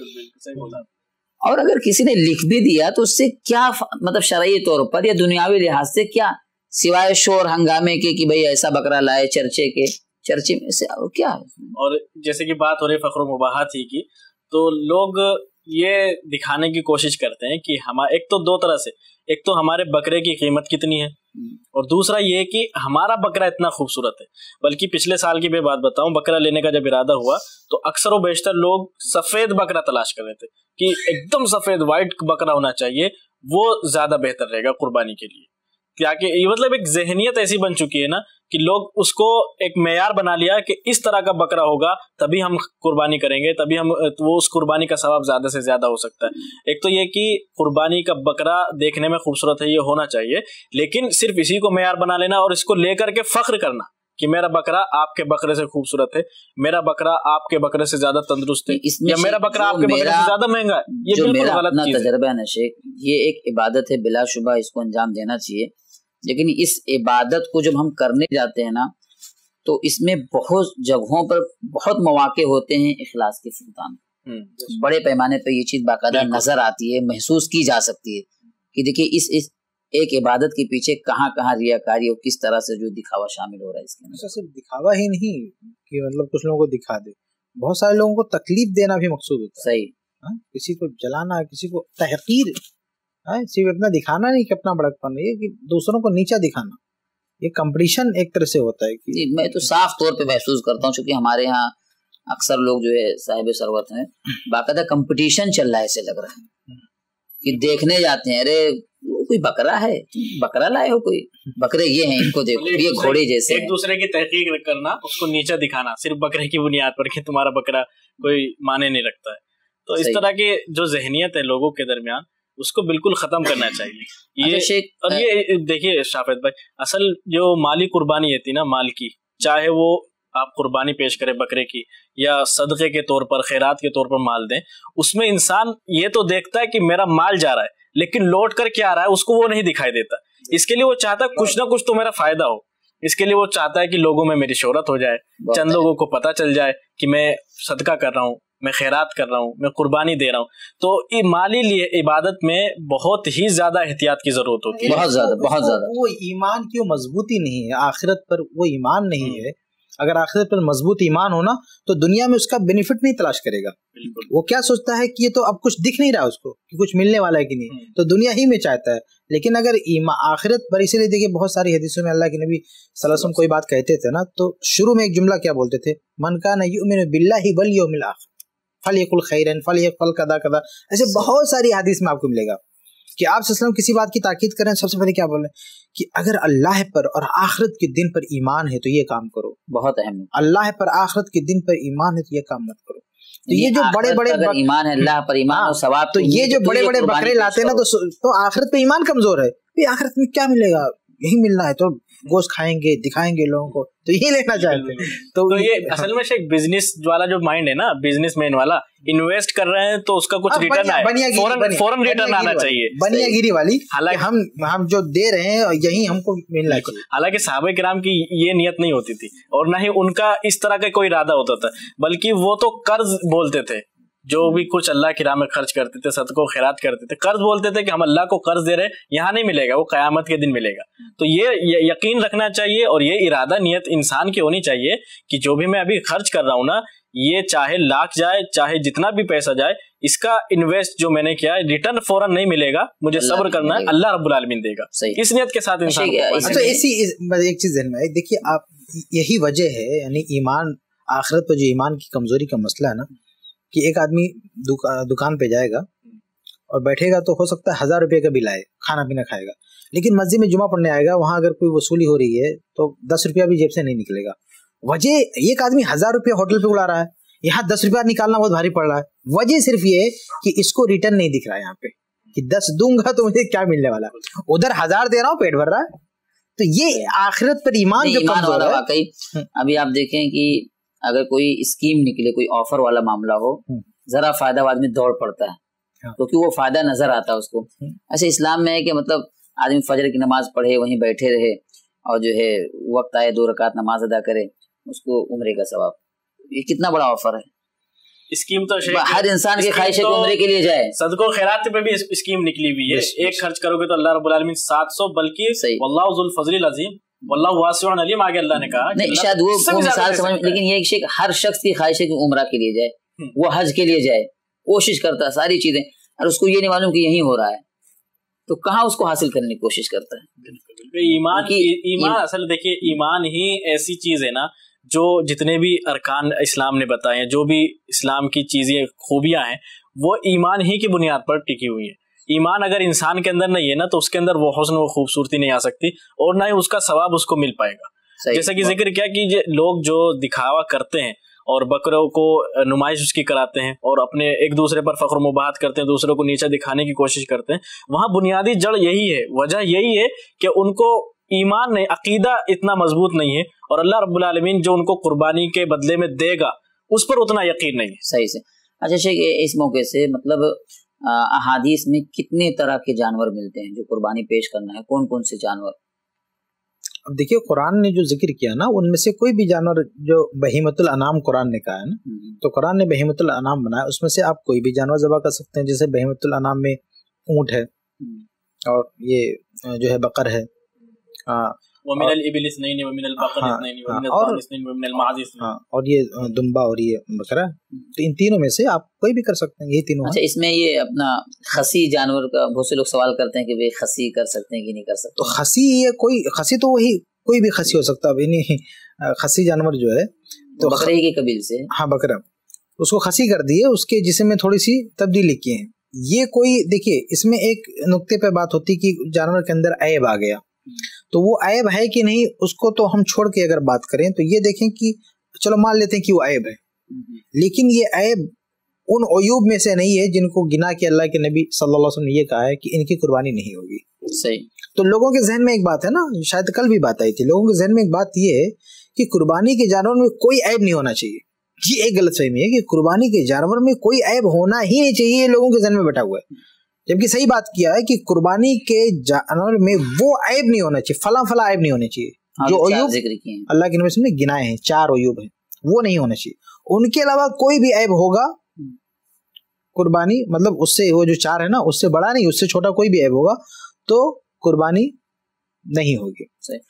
اور اگر کسی نے لکھ بھی دیا تو اس سے کیا مطلب شرعی طور پر یا دنیاوی لحاظ سے کیا، سوائے شور ہنگامے کے کہ بھئی ایسا بکرا لائے چرچے میں سے کیا. اور جیسے کہ بات ہو رہی فخر و مباحات ہی کی، تو لوگ یہ دکھانے کی کوشش کرتے ہیں کہ ایک تو دو طرح سے، ایک تو ہمارے بکرے کی قیمت کتنی ہے، اور دوسرا یہ کہ ہمارا بکرا اتنا خوبصورت ہے. بلکہ پچھلے سال کی بھی بات بتاؤں، بکرا لینے کا جب ارادہ ہوا تو اکثر و بیشتر لوگ سفید بکرا تلاش کر رہے تھے کہ ایک دم سفید وائٹ بکرا ہونا چاہیے، وہ زیادہ بہتر رہے گا قربانی کے لیے. کیا کہ یہ مطلب ایک ذہنیت ایسی بن چکی ہے نا کہ لوگ اس کو ایک معیار بنا لیا کہ اس طرح کا بکرا ہوگا تبھی ہم قربانی کریں گے، تبھی ہم وہ اس قربانی کا ثواب زیادہ سے زیادہ ہو سکتا ہے. ایک تو یہ کہ قربانی کا بکرا دیکھنے میں خوبصورت ہے، یہ ہونا چاہیے، لیکن صرف اسی کو معیار بنا لینا اور اس کو لے کر کے فخر کرنا کہ میرا بکرا آپ کے بکرے سے خوبصورت ہے, میرا بکرا آپ کے بکرے سے زیادہ تندرست ہے, یا میرا بکرا آپ کے بکرے سے زیادہ مہنگا ہے. یہ بالکل غلط چیز ہے. تجربہ ہے نا شیخ, یہ ایک عبادت ہے, بلا شبہ اس کو انجام دینا چاہیے, لیکن اس عبادت کو جب ہم کرنے جاتے ہیں نا تو اس میں بہت جگہوں پر بہت مواقع ہوتے ہیں اخلاص کے فقدان. بڑے پیمانے پہ یہ چیز باقاعدہ نظر آتی ہے, محسوس کی جا سکتی ہے کہ دیکھیے اس ایک عبادت کے پیچھے کہاں کہاں ریاکاری اور کس طرح سے جو دکھاوا شامل ہو رہا ہے. اس کے اندر صرف دکھاوا ہی نہیں کہ مطلب کچھ لوگوں کو دکھا دے, بہت سارے لوگوں کو تکلیف دینا بھی مقصود ہوتا ہے. صحیح, کسی کو جلانا, کسی کو تحقیر, صرف اپنا دکھانا نہیں کہ اپنا بڑکپن, یہ کہ دوسروں کو نیچا دکھانا, یہ کمپٹیشن ایک طرح سے ہوتا ہے. کہ میں تو صاف طور پہ محسوس کرتا ہوں, چونکہ ہمارے ہاں اکثر لوگ جو ہے صاحب ثروت ہیں, باقاعدہ کمپٹیشن چل رہا ہے, ایسے لگ رہا ہے کہ دیکھنے جاتے ہیں, ارے کوئی بکرا ہے, بکرا لائے ہو, کوئی بکرے یہ ہیں, ان کو دیکھو, یہ گھوڑے جیسے. ایک دوسرے کی تحقیق کرنا, اس کو نیچا دکھانا صرف بکرے کی بنیاد پر کہ تمہارا بکرا کوئی معنی نہیں رکھتا ہے. تو اس طرح کی جو ذہنیت ہے لوگوں کے درمیان, اس کو بالکل ختم کرنا چاہیے. اور یہ دیکھیے شافعت بھائی, اصل جو مالی قربانی ہوتی نا, مال کی, چاہے وہ آپ قربانی پیش کریں بکرے کی یا صدقے کے طور پر, خیرات کے طور پر مال دیں, اس میں انسان یہ تو دیکھتا ہے کہ میرا مال جا رہا ہے, لیکن لوٹ کر کیا آ رہا ہے اس کو وہ نہیں دکھائی دیتا. اس کے لیے وہ چاہتا ہے کچھ نہ کچھ تو میرا فائدہ ہو, اس کے لیے وہ چاہتا ہے کہ لوگوں میں میری شہرت ہو جائے, چند لوگوں کو پتہ چل جائے کہ میں صدقہ کر رہا ہوں, میں خیرات کر رہا ہوں, میں قربانی دے رہا ہوں. تو مالی لیے عبادت میں بہت ہی زیادہ احتیاط کی ضرورت ہوتی ہے, بہت زیادہ, بہت زیادہ. وہ ایمان کی مضبوطی نہیں ہے, آخرت پر وہ ایمان نہیں ہے. اگر آخرت پر مضبوط ایمان ہونا تو دنیا میں اس کا بینیفٹ نہیں تلاش کرے گا. وہ کیا سوچتا ہے کہ یہ تو اب کچھ دکھ نہیں رہا اس کو کہ کچھ ملنے والا ہے کہ نہیں, تو دنیا ہی میں چاہتا ہے. لیکن اگر آخرت پر, اسی لیے دیکھیے بہت ساری حدیثوں میں اللہ کے نبی صلی اللہ علیہ وسلم کوئی بات کہتے تھے نا, تو شروع میں ایک جملہ کیا بولتے تھے, من کان یؤمن باللہ والیوم الاخر فلیقل خیرا فلیقل کذا کذا. ایسے بہت ساری حدیث میں آپ کو ملے گا کہ آپ صلی اللہ علیہ وسلم کسی بات کی تاکید کریں, سب سے پہلے کیا بولیں کہ اگر اللہ پر اور آخرت کے دن پر ایمان ہے تو یہ کام کرو. بہت اہم ہے, اللہ پر آخرت کے دن پر ایمان ہے تو یہ کام مت کرو. تو یہ جو بڑے بڑے ایمان ہے, اللہ پر ایمان اور ثواب, تو یہ جو بڑے بڑے بکرے لاتے ہیں نا, تو آخرت پہ ایمان کمزور ہے. آخرت میں کیا ملے گا, یہی ملنا ہے, تو گوشت کھائیں گے, دکھائیں گے لوگوں کو, تو یہ لینا چاہتے ہیں. تو یہ اصل میں ایک بزنس والا جو مائنڈ ہے نا, بزنس مین والا, انویسٹ کر رہے ہیں تو اس کا کچھ ریٹرن آئے, فوراً ریٹرن آنا چاہیے, بنیا گیری والی. حالانکہ ہم جو دے رہے ہیں یہی ہم کو ملنا چاہیے. حالانکہ صحابہ کرام کی یہ نیت نہیں ہوتی تھی, اور نہ ہی ان کا اس طرح کا کوئی ارادہ ہوتا تھا, بلکہ وہ تو قرض بولتے تھے. جو بھی کچھ اللہ کی راہ میں خرچ کرتے تھے, صدقہ و خیرات کرتے تھے, قرض بولتے تھے کہ ہم اللہ کو قرض دے رہے ہیں, یہاں نہیں ملے گا, وہ قیامت کے دن ملے گا. تو یہ یقین رکھنا چاہیے, اور یہ ارادہ نیت انسان کی ہونی چاہیے کہ جو بھی میں ابھی خرچ کر رہا ہوں نا, یہ چاہے لاکھ جائے, چاہے جتنا بھی پیسہ جائے, اس کا انویسٹ جو میں نے کیا ہے ریٹرن فوراً نہیں ملے گا, مجھے صبر کرنا ہے, اللہ رب العالمین دے گا. اس نیت کے ساتھ انسان. تو ایک چیز ذہن میں ہے, دیکھیے آپ, یہی وجہ ہے, یعنی ایمان, آخرت پر جو ایمان کی کمزوری کا مسئلہ ہے نا, کہ ایک آدمی دکان پہ جائے گا اور بیٹھے گا تو ہو سکتا ہے 1000 روپے کا بل آئے, کھانا پینا کھائے گا, لیکن مسجد میں جمعہ پڑھنے آئے گا, وہاں اگر کوئی وصولی ہو رہی ہے تو 10 روپیہ بھی جیب سے نہیں نکلے گا. وجہ ایک آدمی 1000 روپیہ ہوٹل پہ اڑا رہا ہے, یہاں 10 روپیہ نکالنا بہت بھاری پڑ رہا ہے. وجہ صرف یہ ہے کہ اس کو ریٹرن نہیں دکھ رہا ہے یہاں پہ, کہ 10 دوں گا تو مجھے کیا ملنے والا, ادھر 1000 دے رہا ہوں, پیٹ بھر رہا ہے. تو یہ آخرت پر ایمان جو کمزور ہے. واقعی ابھی آپ دیکھیں کہ اگر کوئی اسکیم نکلے, کوئی آفر والا معاملہ ہو, ذرا فائدہ آدمی دوڑ پڑتا ہے, کیونکہ وہ فائدہ نظر آتا ہے اس کو. ایسے اسلام میں ہے کہ مطلب آدمی فجر کی نماز پڑھے, وہیں بیٹھے رہے, اور جو ہے وقت آئے 2 رکعت نماز ادا کرے, اس کو عمرے کا ثواب. یہ کتنا بڑا آفر ہے. اسکیم تو ہر انسان کی خواہش ہے کہ عمرے کے لیے جائے. صدقہ و خیرات پہ بھی اسکیم نکلی ہوئی ہے, ایک خرچ کرو گے تو اللہ رب العالمین 700, بلکہ واللہ ذو الفضل العظیم واللہ واسع علیم, آگے اللہ نے کہا. نہیں شاید وہ مثال سمجھ, لیکن یہ ایک ہر شخص کی خواہش ہے کہ عمرہ کے لیے جائے, وہ حج کے لیے جائے, کوشش کرتا ہے ساری چیزیں, اور اس کو یہ نہیں معلوم کہ یہی ہو رہا ہے, تو کہاں اس کو حاصل کرنے کی کوشش کرتا ہے. ایمان اصل دیکھیے, ایمان ہی ایسی چیز ہے نا جو جتنے بھی ارکان اسلام نے بتائے ہیں, جو بھی اسلام کی چیزیں خوبیاں ہیں, وہ ایمان ہی کی بنیاد پر ٹکی ہوئی ہیں. ایمان اگر انسان کے اندر نہیں ہے نا, تو اس کے اندر وہ حسن و خوبصورتی نہیں آ سکتی, اور نہ ہی اس کا ثواب اس کو مل پائے گا. جیسا کہ ذکر کیا کہ لوگ جو دکھاوا کرتے ہیں اور بکروں کو نمائش اس کی کراتے ہیں, اور اپنے ایک دوسرے پر فخر و مباحت کرتے ہیں, دوسروں کو نیچا دکھانے کی کوشش کرتے ہیں, وہاں بنیادی جڑ یہی ہے, وجہ یہی ہے کہ ان کو ईमान नहीं, अकीदा इतना मजबूत नहीं है, और अल्लाह रब्बुल आलमीन जो उनको कुर्बानी के बदले में देगा उस पर उतना यकीन नहीं है। सही से। अच्छा शेख, इस मौके से मतलब अहादीस में कितने तरह के जानवर मिलते हैं जो कुर्बानी पेश करना है, कौन कौन से जानवर? अब देखिए, कुरान ने जो जिक्र किया ना, उनमें से कोई भी जानवर, जो बहीमतुल अनाम कुरान ने कहा है ना, तो कुरान ने बहीमतुल अनाम बनाया, उसमें से आप कोई भी जानवर ज़बह कर सकते हैं। जैसे बहीमतुल अनाम में ऊँट है, और ये जो है बकर है, और ये दुम्बा और ये बकरा, तो इन तीनों में से आप कोई भी कर सकते हैं, यही तीनों। अच्छा, इसमें ये अपना खसी जानवर का बहुत से लोग सवाल करते हैं कि भाई खसी कर सकते हैं कि नहीं कर सकते? तो खसी, ये कोई खसी तो वही कोई भी खसी हो सकता है, नहीं खसी जानवर जो है तो बकरे के कबील से, हाँ बकरा, उसको खसी कर दिए, उसके जिस्म में थोड़ी सी तब्दीली की है। ये कोई, देखिए इसमें एक नुक्ते पे बात होती कि जानवर के अंदर ऐब आ गया, तो वो ऐब है कि नहीं, उसको तो हम छोड़ के अगर बात करें तो ये देखें कि चलो मान लेते हैं कि वो ऐब है, लेकिन ये ऐब उन अयूब में से नहीं है जिनको गिना के अल्लाह के नबी सल्लल्लाहु अलैहि वसल्लम ने ये कहा है कि इनकी कुर्बानी नहीं होगी। सही। तो लोगों के जहन में एक बात है ना, शायद कल भी बात आई थी, लोगों के जहन में एक बात ये है कि कुर्बानी के जानवर में कोई ऐब नहीं होना चाहिए। ये एक गलतफहमी है कि कुर्बानी के जानवर में कोई ऐब होना ही नहीं चाहिए, लोगों के जहन में बैठा हुआ है। जबकि सही बात किया है कि कुर्बानी के जानवर में वो ऐब नहीं होना चाहिए, फला ऐब नहीं होने चाहिए। जो अयूब अल्लाह के नबी ने गिनाए हैं, 4 अयूब हैं, वो नहीं होना चाहिए। उनके अलावा कोई भी ऐब होगा कुर्बानी, मतलब उससे, वो जो 4 है ना, उससे बड़ा नहीं, उससे छोटा कोई भी ऐब होगा तो कुर्बानी नहीं होगी।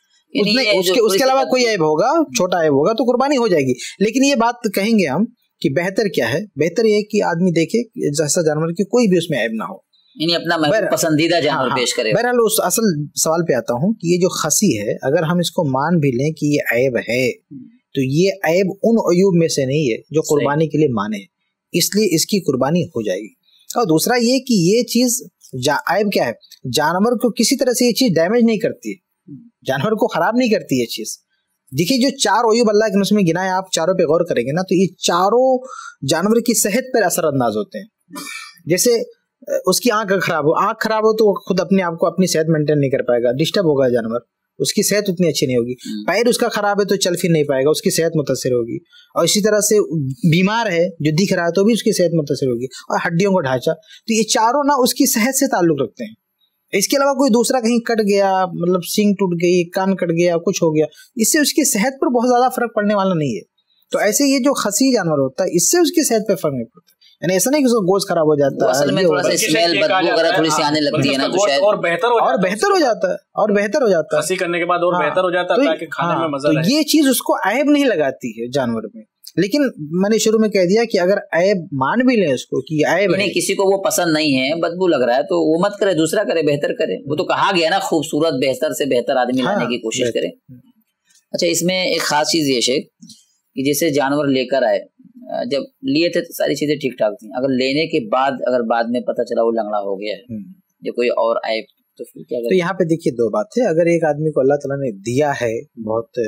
उसके अलावा कोई ऐब होगा, छोटा ऐब होगा तो कुर्बानी हो जाएगी। लेकिन ये बात कहेंगे हम कि बेहतर क्या है, बेहतर ये कि आदमी देखे जैसा जानवर की कोई भी उसमें ऐब ना हो, यानी अपना पसंदीदा जानवर पेश करे। बहरहाल उस असल सवाल पे आता हूँ कि ये जो खसी है, अगर हम इसको मान भी लें कि ये ऐब है, तो ये ऐब उन अयूब में से नहीं है जो कुर्बानी के लिए माने, इसलिए इसकी कुर्बानी हो जाएगी। और दूसरा ये कि ये चीज ऐब क्या है, जानवर को किसी तरह से ये चीज डैमेज नहीं करती है, जानवर को खराब नहीं करती ये चीज। देखिए जो 4 अयूब अल्लाह के नबी में गिनाए, आप चारों पे गौर करेंगे ना, तो ये चारों जानवर की सेहत पर असरअंदाज होते हैं। जैसे उसकी आंख खराब हो तो खुद अपने आप को अपनी सेहत मेंटेन नहीं कर पाएगा, डिस्टर्ब होगा जानवर, उसकी सेहत उतनी अच्छी नहीं होगी। पैर उसका खराब है तो चल फिर नहीं पाएगा, उसकी सेहत मुतासिर होगी। और इसी तरह से बीमार है जो दिख रहा है तो भी उसकी सेहत मुतासिर होगी। और हड्डियों का ढांचा, तो ये चारों ना उसकी सेहत से ताल्लुक रखते हैं। इसके अलावा कोई दूसरा कहीं कट गया, मतलब सींग टूट गई, कान कट गया, कुछ हो गया, इससे उसकी सेहत पर बहुत ज्यादा फर्क पड़ने वाला नहीं है। तो ऐसे ये जो खसी जानवर होता है, इससे उसकी सेहत पर फर्क नहीं पड़ता। यानी ऐसा नहीं कि उसका गोश्त खराब हो जाता है, असल में थोड़ा सा स्मेल बदबू वगैरह थोड़ी सी आने लगती है ना, तो शायद और बेहतर हो जाता है, खसी करने के बाद और बेहतर हो जाता है ताकि खाने में मजा आए। तो ये चीज उसको ऐब नहीं लगाती है जानवर में। लेकिन मैंने शुरू में कह दिया कि अगर ऐब मान भी ले उसको कि ऐब नहीं, किसी को वो पसंद नहीं है, बदबू लग रहा है, तो वो मत करे, दूसरा करे, बेहतर करे। वो तो कहा गया ना, खूबसूरत बेहतर से बेहतर आदमी लाने की कोशिश करे। अच्छा, इसमें एक खास चीज ये शेख कि जैसे जानवर लेकर आए, जब लिए थे तो सारी चीजें ठीक ठाक थी, अगर लेने के बाद अगर बाद में पता चला वो लंगड़ा हो गया है या कोई और ऐब, तो फिर क्या करें? तो यहाँ पे देखिए 2 बात है। अगर एक आदमी को अल्लाह ताला ने दिया है, बहुत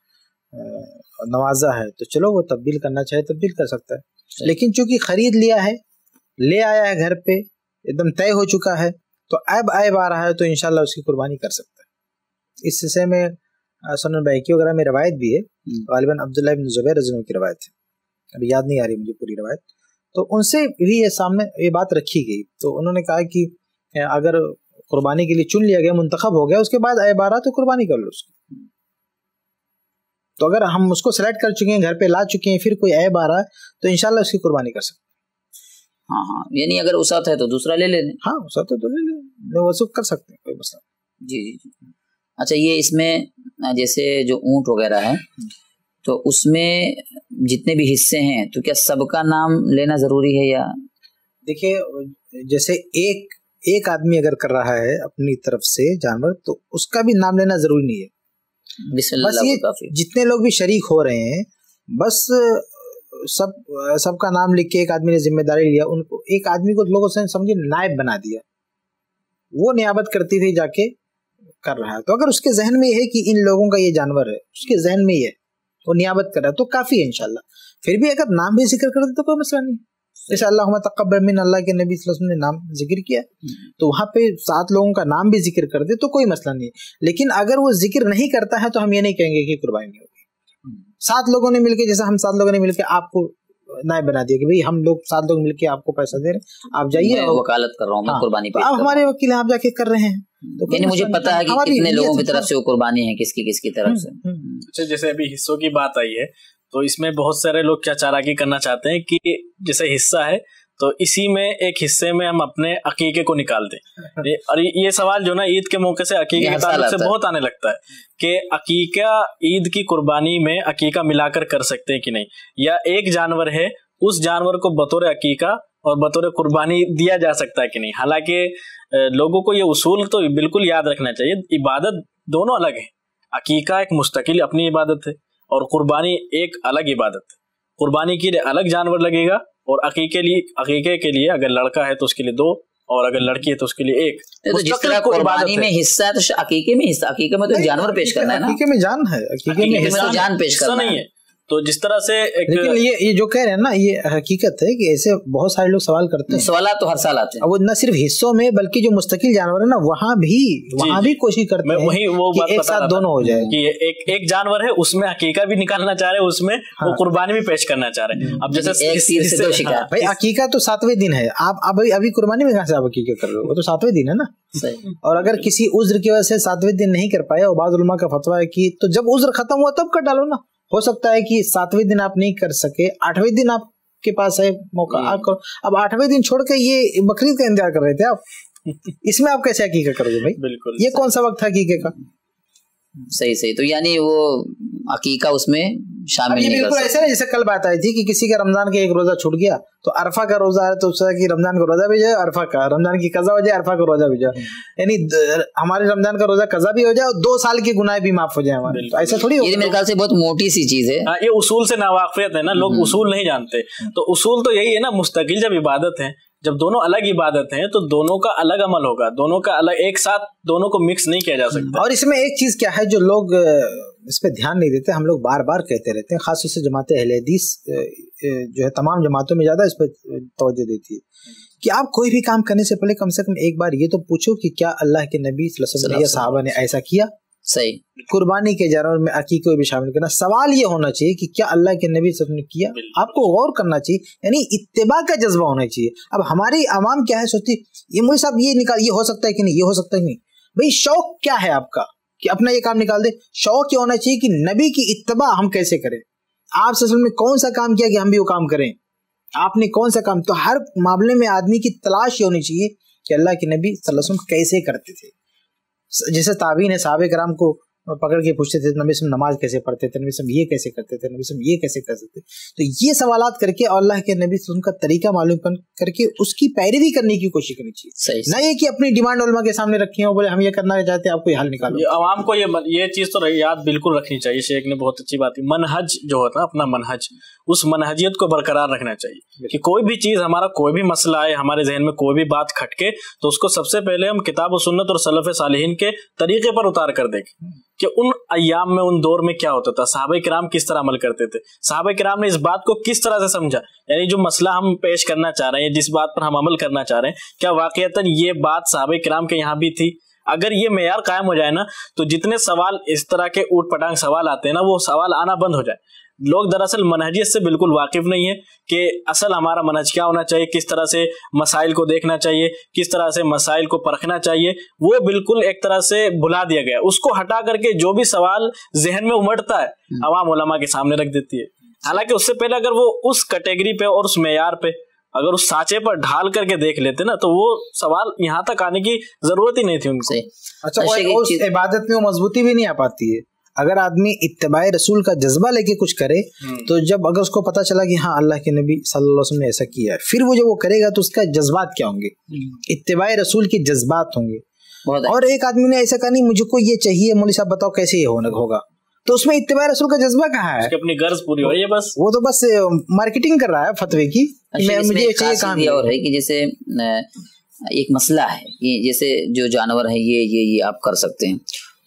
नवाजा है, तो चलो वो तब्दील करना चाहे तब्दील कर सकता है। लेकिन चूंकि खरीद लिया है, ले आया है घर पे, एकदम तय हो चुका है, तो ऐब आ रहा है, तो इंशाल्लाह उसकी कुर्बानी कर सकता है। इस सिलसिले में सुनन बैकी वगैरह में रवायत भी है, गालिबन अब्दुल्लाह इब्न ज़ुबैर रज़ी अल्लाह की रवायत है, अभी याद नहीं आ रही मुझे पूरी रवायत, तो उनसे भी ये सामने ये बात रखी गई। तो उन्होंने कहा कि अगर कुर्बानी के लिए चुन लिया गया, मुंतखब हो गया, उसके बाद ऐब आ रहा तो कुर्बानी कर लो उसकी। तो अगर हम उसको सेलेक्ट कर चुके हैं, घर पे ला चुके हैं, फिर कोई ऐब आ रहा है, तो इंशाल्लाह उसकी कुर्बानी कर सकते हैं। हाँ, यानी अगर उसत है तो दूसरा ले लेने। हाँ, उसत है तो ले लें, वो सब कर सकते हैं, कोई मसला। जी। अच्छा, ये इसमें जैसे जो ऊंट वगैरह है, तो उसमें जितने भी हिस्से हैं, तो क्या सबका नाम लेना जरूरी है या? देखिए जैसे एक आदमी अगर कर रहा है अपनी तरफ से जानवर, तो उसका भी नाम लेना जरूरी नहीं है। बस ये जितने लोग भी शरीक हो रहे हैं, बस सबका नाम लिख के एक आदमी ने जिम्मेदारी लिया, उनको एक आदमी को लोगों से समझिए नायब बना दिया, वो नियाबत करती थी जाके कर रहा है। तो अगर उसके जहन में है कि इन लोगों का ये जानवर है, उसके जहन में ये वो नियाबत कर रहा है, तो काफी है इंशाल्लाह। फिर भी अगर नाम भी जिक्र कर दे तो कोई मसला नहीं, جیسے اللہم تقبل من، اللہ کے نبی صلی اللہ علیہ وسلم نے نام ذکر کیا تو وہاں پہ 7 لوگوں کا نام بھی ذکر کر دے تو کوئی مسئلہ نہیں ہے، لیکن اگر وہ ذکر نہیں کرتا ہے تو ہم یہ نہیں کہیں گے کہ قربانی نہیں ہوگی۔ 7 لوگوں نے مل کے، جیسے ہم 7 لوگوں نے مل کے آپ کو نائب بنا دیا کہ بھئی ہم لوگ 7 لوگ مل کے آپ کو پیسہ دے رہے ہیں، آپ جائیے، وکالت کر رہا ہوں میں قربانی پہ، آپ ہمارے وکیل ہیں، آپ جا کے کر رہے ہیں، یعنی مجھے پتا ہے کہ کتنے لوگوں کی طرف سے وہ قربانی ہے، کس کی طرف سے۔ اچھا، جیسے ابھی حصوں کی بات آئی ہے تو اس میں بہت سارے لوگ کیا چالاکی کرنا چاہتے ہیں کہ جیسے حصہ ہے تو اسی میں ایک حصے میں ہم اپنے عقیقے کو نکال دیں، اور یہ سوال جو نا عید کے موقع سے عقیقے کے تعلق سے بہت آنے لگتا ہے کہ عقیقہ عید کی قربانی میں عقیقہ ملا کر سکتے ہیں کہ نہیں، یا ایک جانور ہے اس جانور کو بطور عقیقہ اور بطور قربانی دیا جا سکتا ہے کہ نہیں۔ حالانکہ لوگوں کو یہ اصول تو بالکل یاد رکھنا چاہیے، عبادت دونوں الگ ہیں، عقیقہ ایک مستقل اپنی عبادت ہے اور قربانی ایک الگ عبادت ہے۔ قربانی کے لیے الگ جانور لگے گا، اور عقیقے کے لیے اگر لڑکا ہے تو اس کے لیے 2 اور اگر لڑکی ہے تو اس کے لیے 1۔ تو جس طرح قربانی میں حصہ ہے تو عقیقے میں حصہ، عقیقے میں تو جانور پیش کرنا ہے نا، عقیقے میں جان ہے، عقیقے میں تو جان پیش کرنا نہیں ہے۔ تو جس طرح سے لیکن یہ جو کہہ رہے ہیں نا، یہ حقیقت ہے کہ ایسے بہت سارے لوگ سوال کرتے ہیں، سوالات تو ہر سال آتے ہیں، وہ نہ صرف حصوں میں بلکہ جو مستقل جانور ہے نا وہاں بھی کوشش کرتے ہیں کہ ایک ساتھ دونوں ہو جائے، کہ ایک جانور ہے اس میں عقیقہ بھی نکالنا چاہ رہے ہیں، اس میں وہ قربانی بھی پیش کرنا چاہ رہے ہیں۔ اب جیسے بھائی عقیقہ تو 7ویں دن ہے، آپ ابھی قربانی میں کہاں سے آپ عقیقہ کر رہے ہو، وہ تو 7ویں دن ہے نا۔ اور اگر کسی عذر کی وجہ سے 7ویں دن نہیں کر پائے، اور بعض علماء کا فتویٰ ہے کہ تو جب عذر ختم ہوا تب کر ڈالو نا، ہو سکتا ہے کہ 7ویں دن آپ نہیں کر سکے، 8ویں دن آپ کے پاس ہے موقع، آپ کرو۔ اب 8ویں دن چھوڑ کے یہ بقرعید کا انتظار کر رہے تھے آپ، اس میں آپ کیسے عقیقہ کرو گے بھائی؟ بالکل، یہ کون سا وقت ہے عقیقے کا؟ صحیح تو یعنی وہ عقیقہ اس میں شامل نہیں بالکل ایسے نا جیسے کل بات آئی تھی کہ کسی کا رمضان کا ایک روزہ چھوٹ گیا تو عرفہ کا روزہ ہے تو اس طرح کی رمضان کا روزہ بھی جائے، عرفہ کا رمضان کی قضا ہو جائے، عرفہ کا روزہ بھی جائے، یعنی ہمارے رمضان کا روزہ قضا بھی ہو جائے اور 2 سال کے گناہ بھی معاف ہو جائے ہمارے۔ تو ایسا تھوڑی، یہ میرے خیال سے بہت موٹی سی چیز ہے، یہ اصول سے ناواقفیت ہے نا، لوگ اصول نہیں جانتے۔ تو اصول تو یہی ہے نا، مستقل جب عبادت ہے، جب دونوں الگ عبادت ہیں تو دونوں کا الگ عمل ہوگا، دونوں کا الگ، ایک ساتھ دونوں کو مکس نہیں کیا جا سکتا۔ اور اس میں ایک چیز کیا ہے جو لوگ اس پہ دھیان نہیں دیتے، ہم لوگ بار بار کہتے رہتے ہیں، خاص طور سے جماعت اہل حدیث جو ہے تمام جماعتوں میں زیادہ اس پہ توجہ دیتی ہے کہ آپ کوئی بھی کام کرنے سے پہلے کم سے کم ایک بار یہ تو پوچھو کہ کیا اللہ کے نبی صلی اللہ علیہ وسلم یا صحابہ نے ایسا کیا۔ صحیح، قربانی کے جانور میں عقیقے کو بھی شامل کرنا، سوال یہ ہونا چاہیے کہ کیا اللہ کے نبی صلی اللہ علیہ وسلم نے کیا، آپ کو غور کرنا چاہیے، یعنی اتباع کا جذبہ ہونا چاہیے۔ اب ہماری عوام کیا ہے، سوچتی یہ مولوی صاحب یہ نکال، یہ ہو سکتا ہے کہ نہیں، یہ ہو سکتا ہے کہ نہیں۔ بھائی شوق کیا ہے آپ کا کہ اپنا یہ کام نکال دے؟ شوق یہ ہونا چاہیے کہ نبی کی اتباع ہم کیسے کریں، آپ صلی اللہ علیہ وسلم نے کون سا کام کیا کہ ہم بھی وہ کام کریں، آپ نے کون سا کام۔ تو ہر معاملے میں آدمی کی تلاش یہ ہونی چاہیے کہ اللہ کے نبی صلی اللہ علیہ وسلم کیسے کرتے تھے۔ جیسے تابعین صحابہ کرام کو پکڑ کے پوچھتے تھے نبی صلی نماز کیسے پڑھتے تھے، نبی صلی یہ کیسے کرتے تھے، نبی صلی یہ کیسے کرتے تھے۔ تو یہ سوالات کر کے اور اللہ کے نبی صلی کا طریقہ معلوم کر کے اس کی پیروی کرنے کی کوشش کرنی چاہیے، نہ یہ کہ اپنی ڈیمانڈ علماء کے سامنے رکھی ہو، بولے ہم یہ کرنا چاہتے ہیں، آپ کو یہ حل نکالو۔ عوام کو یہ چیز تو یاد بالکل رکھنی چاہیے، شیخ نے بہت اچھی بات کی، منہج جو ہوتا ہے اپنا منہج، اس منہجیت کو برقرار رکھنا چاہیے کہ کوئی بھی چیز، ہمارا کوئی بھی مسئلہ آئے، ہمارے ذہن میں کوئی بھی بات کھٹکے تو اس کو سب سے پہلے ہم کتاب و سنت اور سلف صالحین کے طریقے پر اتار کر دیکھیں کہ ان ایام میں، ان دور میں کیا ہوتا تھا، صحابہ کرام کس طرح عمل کرتے تھے، صحابہ کرام نے اس بات کو کس طرح سے سمجھا، یعنی جو مسئلہ ہم پیش کرنا چاہ رہے ہیں، جس بات پر ہم عمل کرنا چاہ رہے ہیں، کیا واقعتاً یہ بات صحابہ کرام کے یہاں بھی تھی۔ اگر یہ معیار قائم ہو جائے نا تو جتنے سوال اس طرح کے اوٹ پٹانگ سوال آتے ہیں نا، وہ سوال آنا بند ہو جائے۔ لوگ دراصل منہجیت سے بالکل واقف نہیں ہے کہ اصل ہمارا منہج کیا ہونا چاہیے، کس طرح سے مسائل کو دیکھنا چاہیے، کس طرح سے مسائل کو پرکھنا چاہیے، وہ بالکل ایک طرح سے بھلا دیا گیا۔ اس کو ہٹا کر کے جو بھی سوال ذہن میں امڑتا ہے عوام علماء کے سامنے رکھ دیتی ہے، حالانکہ اس سے پہلے اگر وہ اس کیٹیگری پہ اور اس معیار پہ اگر اس سانچے پر ڈھال کر کے دیکھ لیتے نا تو وہ سوال یہاں تک آنے کی ضرورت ہی نہیں تھی ان کو۔ اچھا، اس عبادت میں وہ مضبوطی بھی نہیں آ پاتی ہے اگر آدمی اتباع رسول کا جذبہ لے کے کچھ کرے، تو جب اگر اس کو پتا چلا کہ ہاں اللہ کے نبی صلی اللہ علیہ وسلم نے ایسا کیا ہے، پھر وہ جب وہ کرے گا تو اس کا جذبات کیا ہوں گے، اتباع رسول کے جذبات ہوں گے۔ اور ایک آدمی نے ایسا کہا نہیں مجھے کو یہ چاہیے، مولوی صاحب بتاؤ کیسے یہ ہوگا، تو اس میں اتباع رسول کا جذبہ کہاں ہے؟ اپنی غرض پوری ہو رہی ہے، بس وہ تو بس مارکیٹنگ کر رہا ہے فتوے کی، مجھے یہ چاہیے کام۔ اور ہے کہ جیسے ایک مسئلہ ہے کہ جیسے جو جانور ہے یہ آپ کر سکتے ہیں،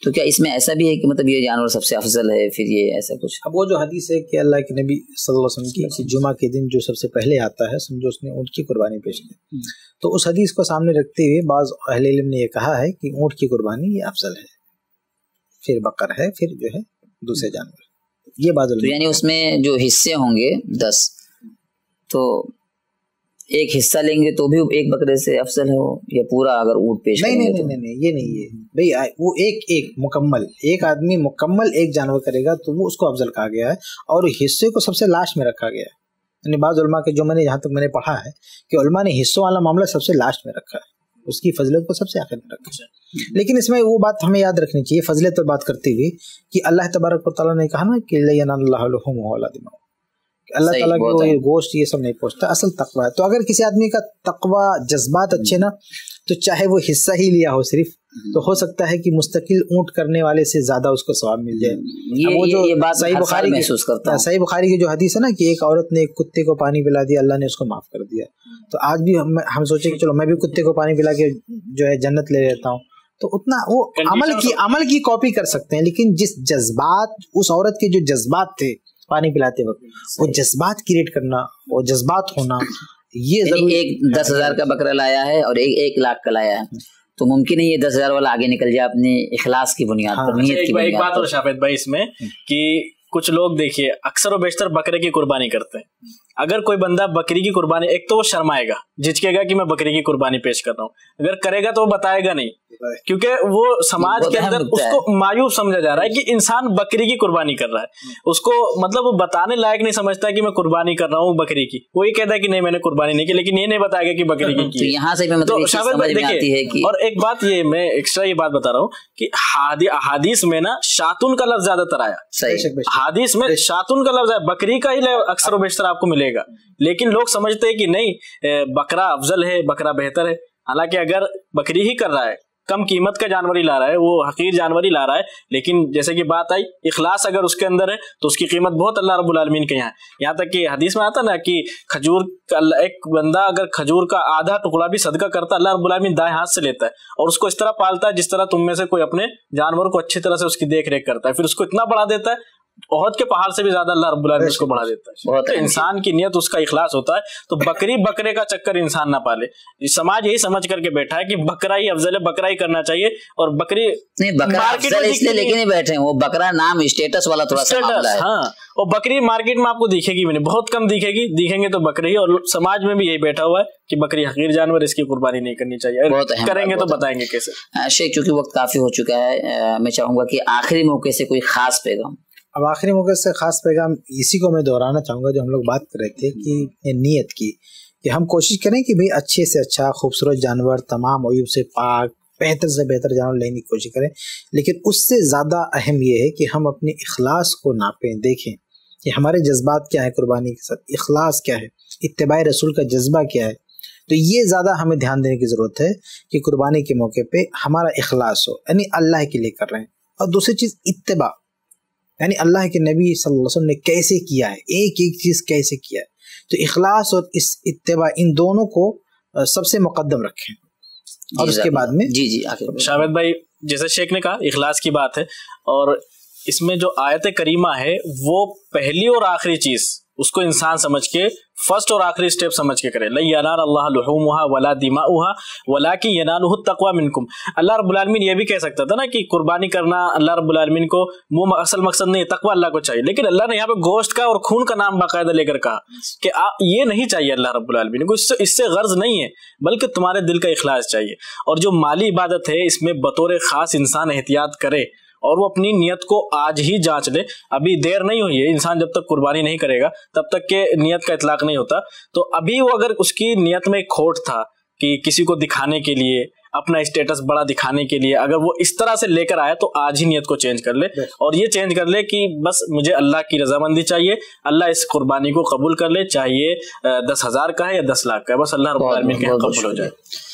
تو کیا اس میں ایسا بھی ہے کہ مطلب یہ جانور سب سے افضل ہے پھر یہ ایسا کچھ؟ اب وہ جو حدیث ہے کہ اللہ کے نبی صلی اللہ علیہ وسلم کی جمعہ کے دن جو سب سے پہلے آتا ہے سمجھو اس نے اونٹ کی قربانی پیش کی، تو اس حدیث کو سامنے رکھتے ہوئے بعض اہل علم نے یہ کہا ہے کہ اونٹ کی قربانی یہ افضل ہے، پھر بقر ہے، پھر جو ہے دوسرے جانور، یہ بات یعنی اس میں جو حصے ہوں گے 10 تو ایک حصہ لیں گے تو بھی ایک بکرے سے افضل ہے وہ، یا پورا اگر اونٹ پیش کریں گے؟ نہیں یہ نہیں ہے بھئی، وہ ایک مکمل ایک آدمی مکمل ایک جانور کرے گا تو وہ اس کو افضل کہا گیا ہے، اور حصے کو سب سے لاسٹ میں رکھا گیا ہے۔ یعنی بعض علماء کے جو میں نے جہاں تک میں نے پڑھا ہے کہ علماء نے حصوں والا معاملہ سب سے لاسٹ میں رکھا ہے، اس کی فضیلت کو سب سے آخر میں رکھا ہے۔ لیکن اس میں وہ بات ہمیں یاد رکھنی چاہیے فضیلت پر بات کرتے ہوئے کہ اللہ تبارک و تعالیٰ نے کہا نا کہ لَن يَنَالَ اللَّهُ لُحُومُهَا وَلَا دِمَاؤُهَا، اللہ تعالیٰ کی وہ گوشت یہ سب نہیں پہنچتا، اصل تقوی ہے۔ تو اگر کسی آدمی کا تقوی جذبات اچھے نا، تو چاہے وہ حصہ ہی لیا ہو صرف، تو ہو سکتا ہے کہ مستقل اونٹ کرنے والے سے زیادہ اس کو ثواب مل جائے۔ وہ جو صحیح بخاری کی جو حدیث ہے نا کہ ایک عورت نے ایک کتے کو پانی پلا دیا، اللہ نے اس کو معاف کر دیا، تو آج بھی ہم سوچیں کہ چلو میں بھی کتے کو پانی پلا کے جو ہے جنت لے لیتا ہوں، تو اتنا وہ عمل کی کاپی کر سکتے ہیں، لیکن جس جذبات اس عورت کے جو جذبات تھے پانی پلاتے وقت، وہ جذبات کریٹ کرنا، وہ جذبات ہونا، یہ ضروری۔ ایک 10,000 کا بکرا لایا ہے اور ایک 1,00,000 کا لایا ہے، تو ممکن ہے یہ 10,000 والا آگے نکل جائے اپنے اخلاص کی بنیاد پر، نیت کی بنیاد پر۔ ایک بات اور شافعت بھائی اس میں کہ کچھ لوگ دیکھیے اکثر و بیشتر بکرے کی قربانی کرتے ہیں۔ اگر کوئی بندہ بکری کی قربانی، ایک تو وہ شرمائے گا، جھجکے گا کہ میں بکری کی قربانی پیش کر رہا ہوں، اگر کرے گا تو وہ بتائے گا نہیں، کیونکہ وہ سماج کے اندر اس کو مایوب سمجھا جا رہا ہے کہ انسان بکری کی قربانی کر رہا ہے، اس کو مطلب وہ بتانے لائق نہیں سمجھتا کہ میں قربانی کر رہا ہوں بکری کی، وہ یہ کہتا ہے کہ نہیں میں نے قربانی نہیں کی، لیکن یہ نہیں بتائے گا کہ بکری کی کی۔ یہاں سے اور ایک بات یہ میں ایکسٹرا یہ بات بتا رہا ہوں کہ حدیث میں نا شاتون کا لفظ زیادہ تر آیا، حدیث میں شاتون کا لفظ ہے، بکری کا ہی اکثر و بیشتر آپ کو ملے گا، لیکن لوگ سمجھتے ہیں کہ نہیں بکرا افضل ہے، بکرا بہتر ہے، حالانکہ اگر بکری ہی کر رہا ہے، کم قیمت کا جانور ہی لا رہا ہے، وہ حقیر جانور ہی لا رہا ہے، لیکن جیسے کہ بات آئی اخلاص اگر اس کے اندر ہے تو اس کی قیمت بہت اللہ رب العالمین کے یہاں تک کہ حدیث میں آتا نا کہ کھجور ایک بندہ اگر کھجور کا آدھا ٹکڑا بھی صدقہ کرتا ہے، اللہ رب العالمین دائیں ہاتھ سے لیتا ہے اور اس کو اس طرح پالتا ہے جس طرح تم میں سے کوئی اپنے جانور کو اچھی طرح سے اس کی دیکھ ریکھ کرتا ہے، پھر اس کو اتنا بڑھا دیتا ہے احد کے پہاڑ سے بھی زیادہ اللہ رب العالمین اس کو بڑھا دیتا ہے۔ تو انسان کی نیت اس کا اخلاص ہوتا ہے، تو بکری بکرے کا چکر انسان نہ پالے۔ سماج یہی سمجھ کر کے بیٹھا ہے کہ بکرا ہی افضل ہے، بکرا ہی کرنا چاہیے، اور بکری اس لیے لیکن نہیں بیٹھے وہ بکرا نام اسٹیٹس والا تھوڑا سا ہے، ہاں، اور بکری مارکیٹ میں آپ کو دکھے گی بھی نہیں، بہت کم دکھیں گے تو بکری ہی، اور سماج میں بھی یہی بیٹھا ہوا ہے کہ بکری حقیر جانور، اس کی قربانی نہیں کرنی چاہیے، کریں گے تو بتائیں گے کیسے۔ شیخ چونکہ وقت کافی ہو چکا ہے، میں چاہوں گا کہ آخری موقع سے کوئی خاص پیغام۔ اب آخری موقع سے خاص پیغام اسی کو میں دہرانا چاہوں گا جو ہم لوگ بات کر رہے تھے کہ نیت کی، کہ ہم کوشش کریں کہ بھئی اچھے سے اچھا خوبصورت جانور، تمام عیوب سے پاک، بہتر سے بہتر جانور لینے کی کوشش کریں، لیکن اس سے زیادہ اہم یہ ہے کہ ہم اپنے اخلاص کو ناپیں، دیکھیں کہ ہمارے جذبات کیا ہے، قربانی کے ساتھ اخلاص کیا ہے، اتباع رسول کا جذبہ کیا ہے۔ تو یہ زیادہ ہمیں دھیان دینے کی ضرورت ہے کہ قربانی کے موقع پہ ہمارا اخلاص ہو، یعنی اللہ کے لیے کر رہے ہیں، اور دوسری چیز اتباع، یعنی اللہ کے نبی صلی اللہ علیہ وسلم نے کیسے کیا ہے، ایک ایک چیز کیسے کیا ہے، تو اخلاص اور اس اتباع ان دونوں کو سب سے مقدم رکھیں، اور اس کے بعد میں شاوید بھائی جیسے شیخ نے کہا اخلاص کی بات ہے، اور اس میں جو آیت کریمہ ہے وہ پہلی اور آخری چیز اس کو انسان سمجھ کے فرسٹ اور آخری سٹیپ سمجھ کے کرے، لَن يَنَالَ اللَّهَ لُحُومُهَا وَلَا دِمَاؤُهَا وَلَكِنْ يَنَالُهُ التَّقْوَى مِنْكُمْ۔ اللہ رب العالمین یہ بھی کہہ سکتا تھا نا کہ قربانی کرنا اللہ رب العالمین کو وہ اصل مقصد نہیں، تقوی اللہ کو چاہیے، لیکن اللہ نے یہاں پہ گوشت کا اور خون کا نام باقاعدہ لے کر کہا کہ یہ نہیں چاہیے اللہ رب العالمین کو، اس سے غرض نہیں ہے، بلکہ تمہارے دل کا اخلاص چاہیے۔ اور جو مالی عبادت ہے اس میں بطور خاص انسان احتیاط کرے اور وہ اپنی نیت کو آج ہی جانچ لے، ابھی دیر نہیں ہوئی ہے، انسان جب تک قربانی نہیں کرے گا تب تک کہ نیت کا اطلاق نہیں ہوتا، تو ابھی وہ اگر اس کی نیت میں ایک کھوٹ تھا کہ کسی کو دکھانے کے لیے، اپنا اسٹیٹس بڑا دکھانے کے لیے، اگر وہ اس طرح سے لے کر آیا تو آج ہی نیت کو چینج کر لے، اور یہ چینج کر لے کہ بس مجھے اللہ کی رضامندی چاہیے، اللہ اس قربانی کو قبول کر لے، چاہیے 10,000 کا ہے یا 10 لاکھ کا ہے، بس اللہ رب العالمین کے قبول ہو جائے۔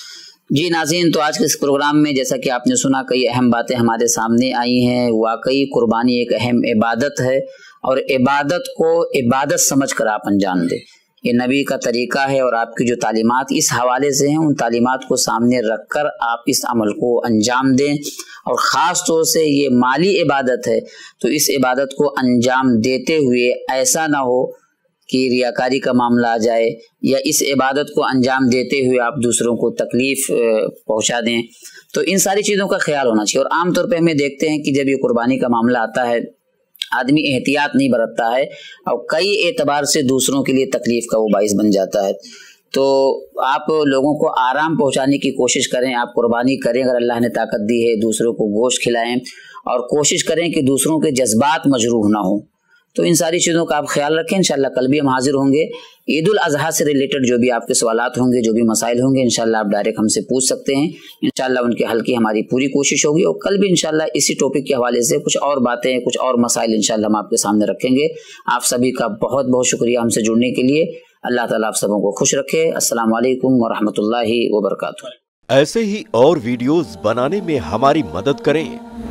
جی ناظرین، تو آج کے اس پروگرام میں جیسا کہ آپ نے سنا کئی اہم باتیں ہمارے سامنے آئی ہیں، واقعی قربانی ایک اہم عبادت ہے، اور عبادت کو عبادت سمجھ کر آپ انجام دیں، یہ نبی کا طریقہ ہے اور آپ کی جو تعلیمات اس حوالے سے ہیں ان تعلیمات کو سامنے رکھ کر آپ اس عمل کو انجام دیں، اور خاص طور سے یہ مالی عبادت ہے تو اس عبادت کو انجام دیتے ہوئے ایسا نہ ہو کہ ریاکاری کا معاملہ آ جائے، یا اس عبادت کو انجام دیتے ہوئے آپ دوسروں کو تکلیف پہنچا دیں۔ تو ان ساری چیزوں کا خیال ہونا چاہیے، اور عام طور پہ ہمیں دیکھتے ہیں کہ جب یہ قربانی کا معاملہ آتا ہے آدمی احتیاط نہیں برتتا ہے اور کئی اعتبار سے دوسروں کے لیے تکلیف کا وہ باعث بن جاتا ہے۔ تو آپ لوگوں کو آرام پہنچانے کی کوشش کریں، آپ قربانی کریں اگر اللہ نے طاقت دی ہے، دوسروں کو گوشت کھلائیں اور کوشش کریں کہ دوسروں کے جذبات مجروح نہ ہوں۔ تو ان ساری چیزوں کا آپ خیال رکھیں۔ انشاءاللہ کل بھی ہم حاضر ہوں گے، عید الاضحیٰ سے ریلیٹڈ جو بھی آپ کے سوالات ہوں گے، جو بھی مسائل ہوں گے، انشاءاللہ آپ ڈائریکٹ ہم سے پوچھ سکتے ہیں، انشاءاللہ ان کے حل کی ہماری پوری کوشش ہوگی، اور کل بھی انشاءاللہ اسی ٹاپک کے حوالے سے کچھ اور باتیں، کچھ اور مسائل انشاءاللہ ہم آپ کے سامنے رکھیں گے۔ آپ سبھی کا بہت بہت شکریہ ہم سے جڑنے کے لیے۔ اللہ تعالیٰ آپ سبوں کو خوش رکھے۔ السلام علیکم ورحمۃ اللہ وبرکاتہ۔ ایسے ہی اور ویڈیوز بنانے میں ہماری مدد کریں۔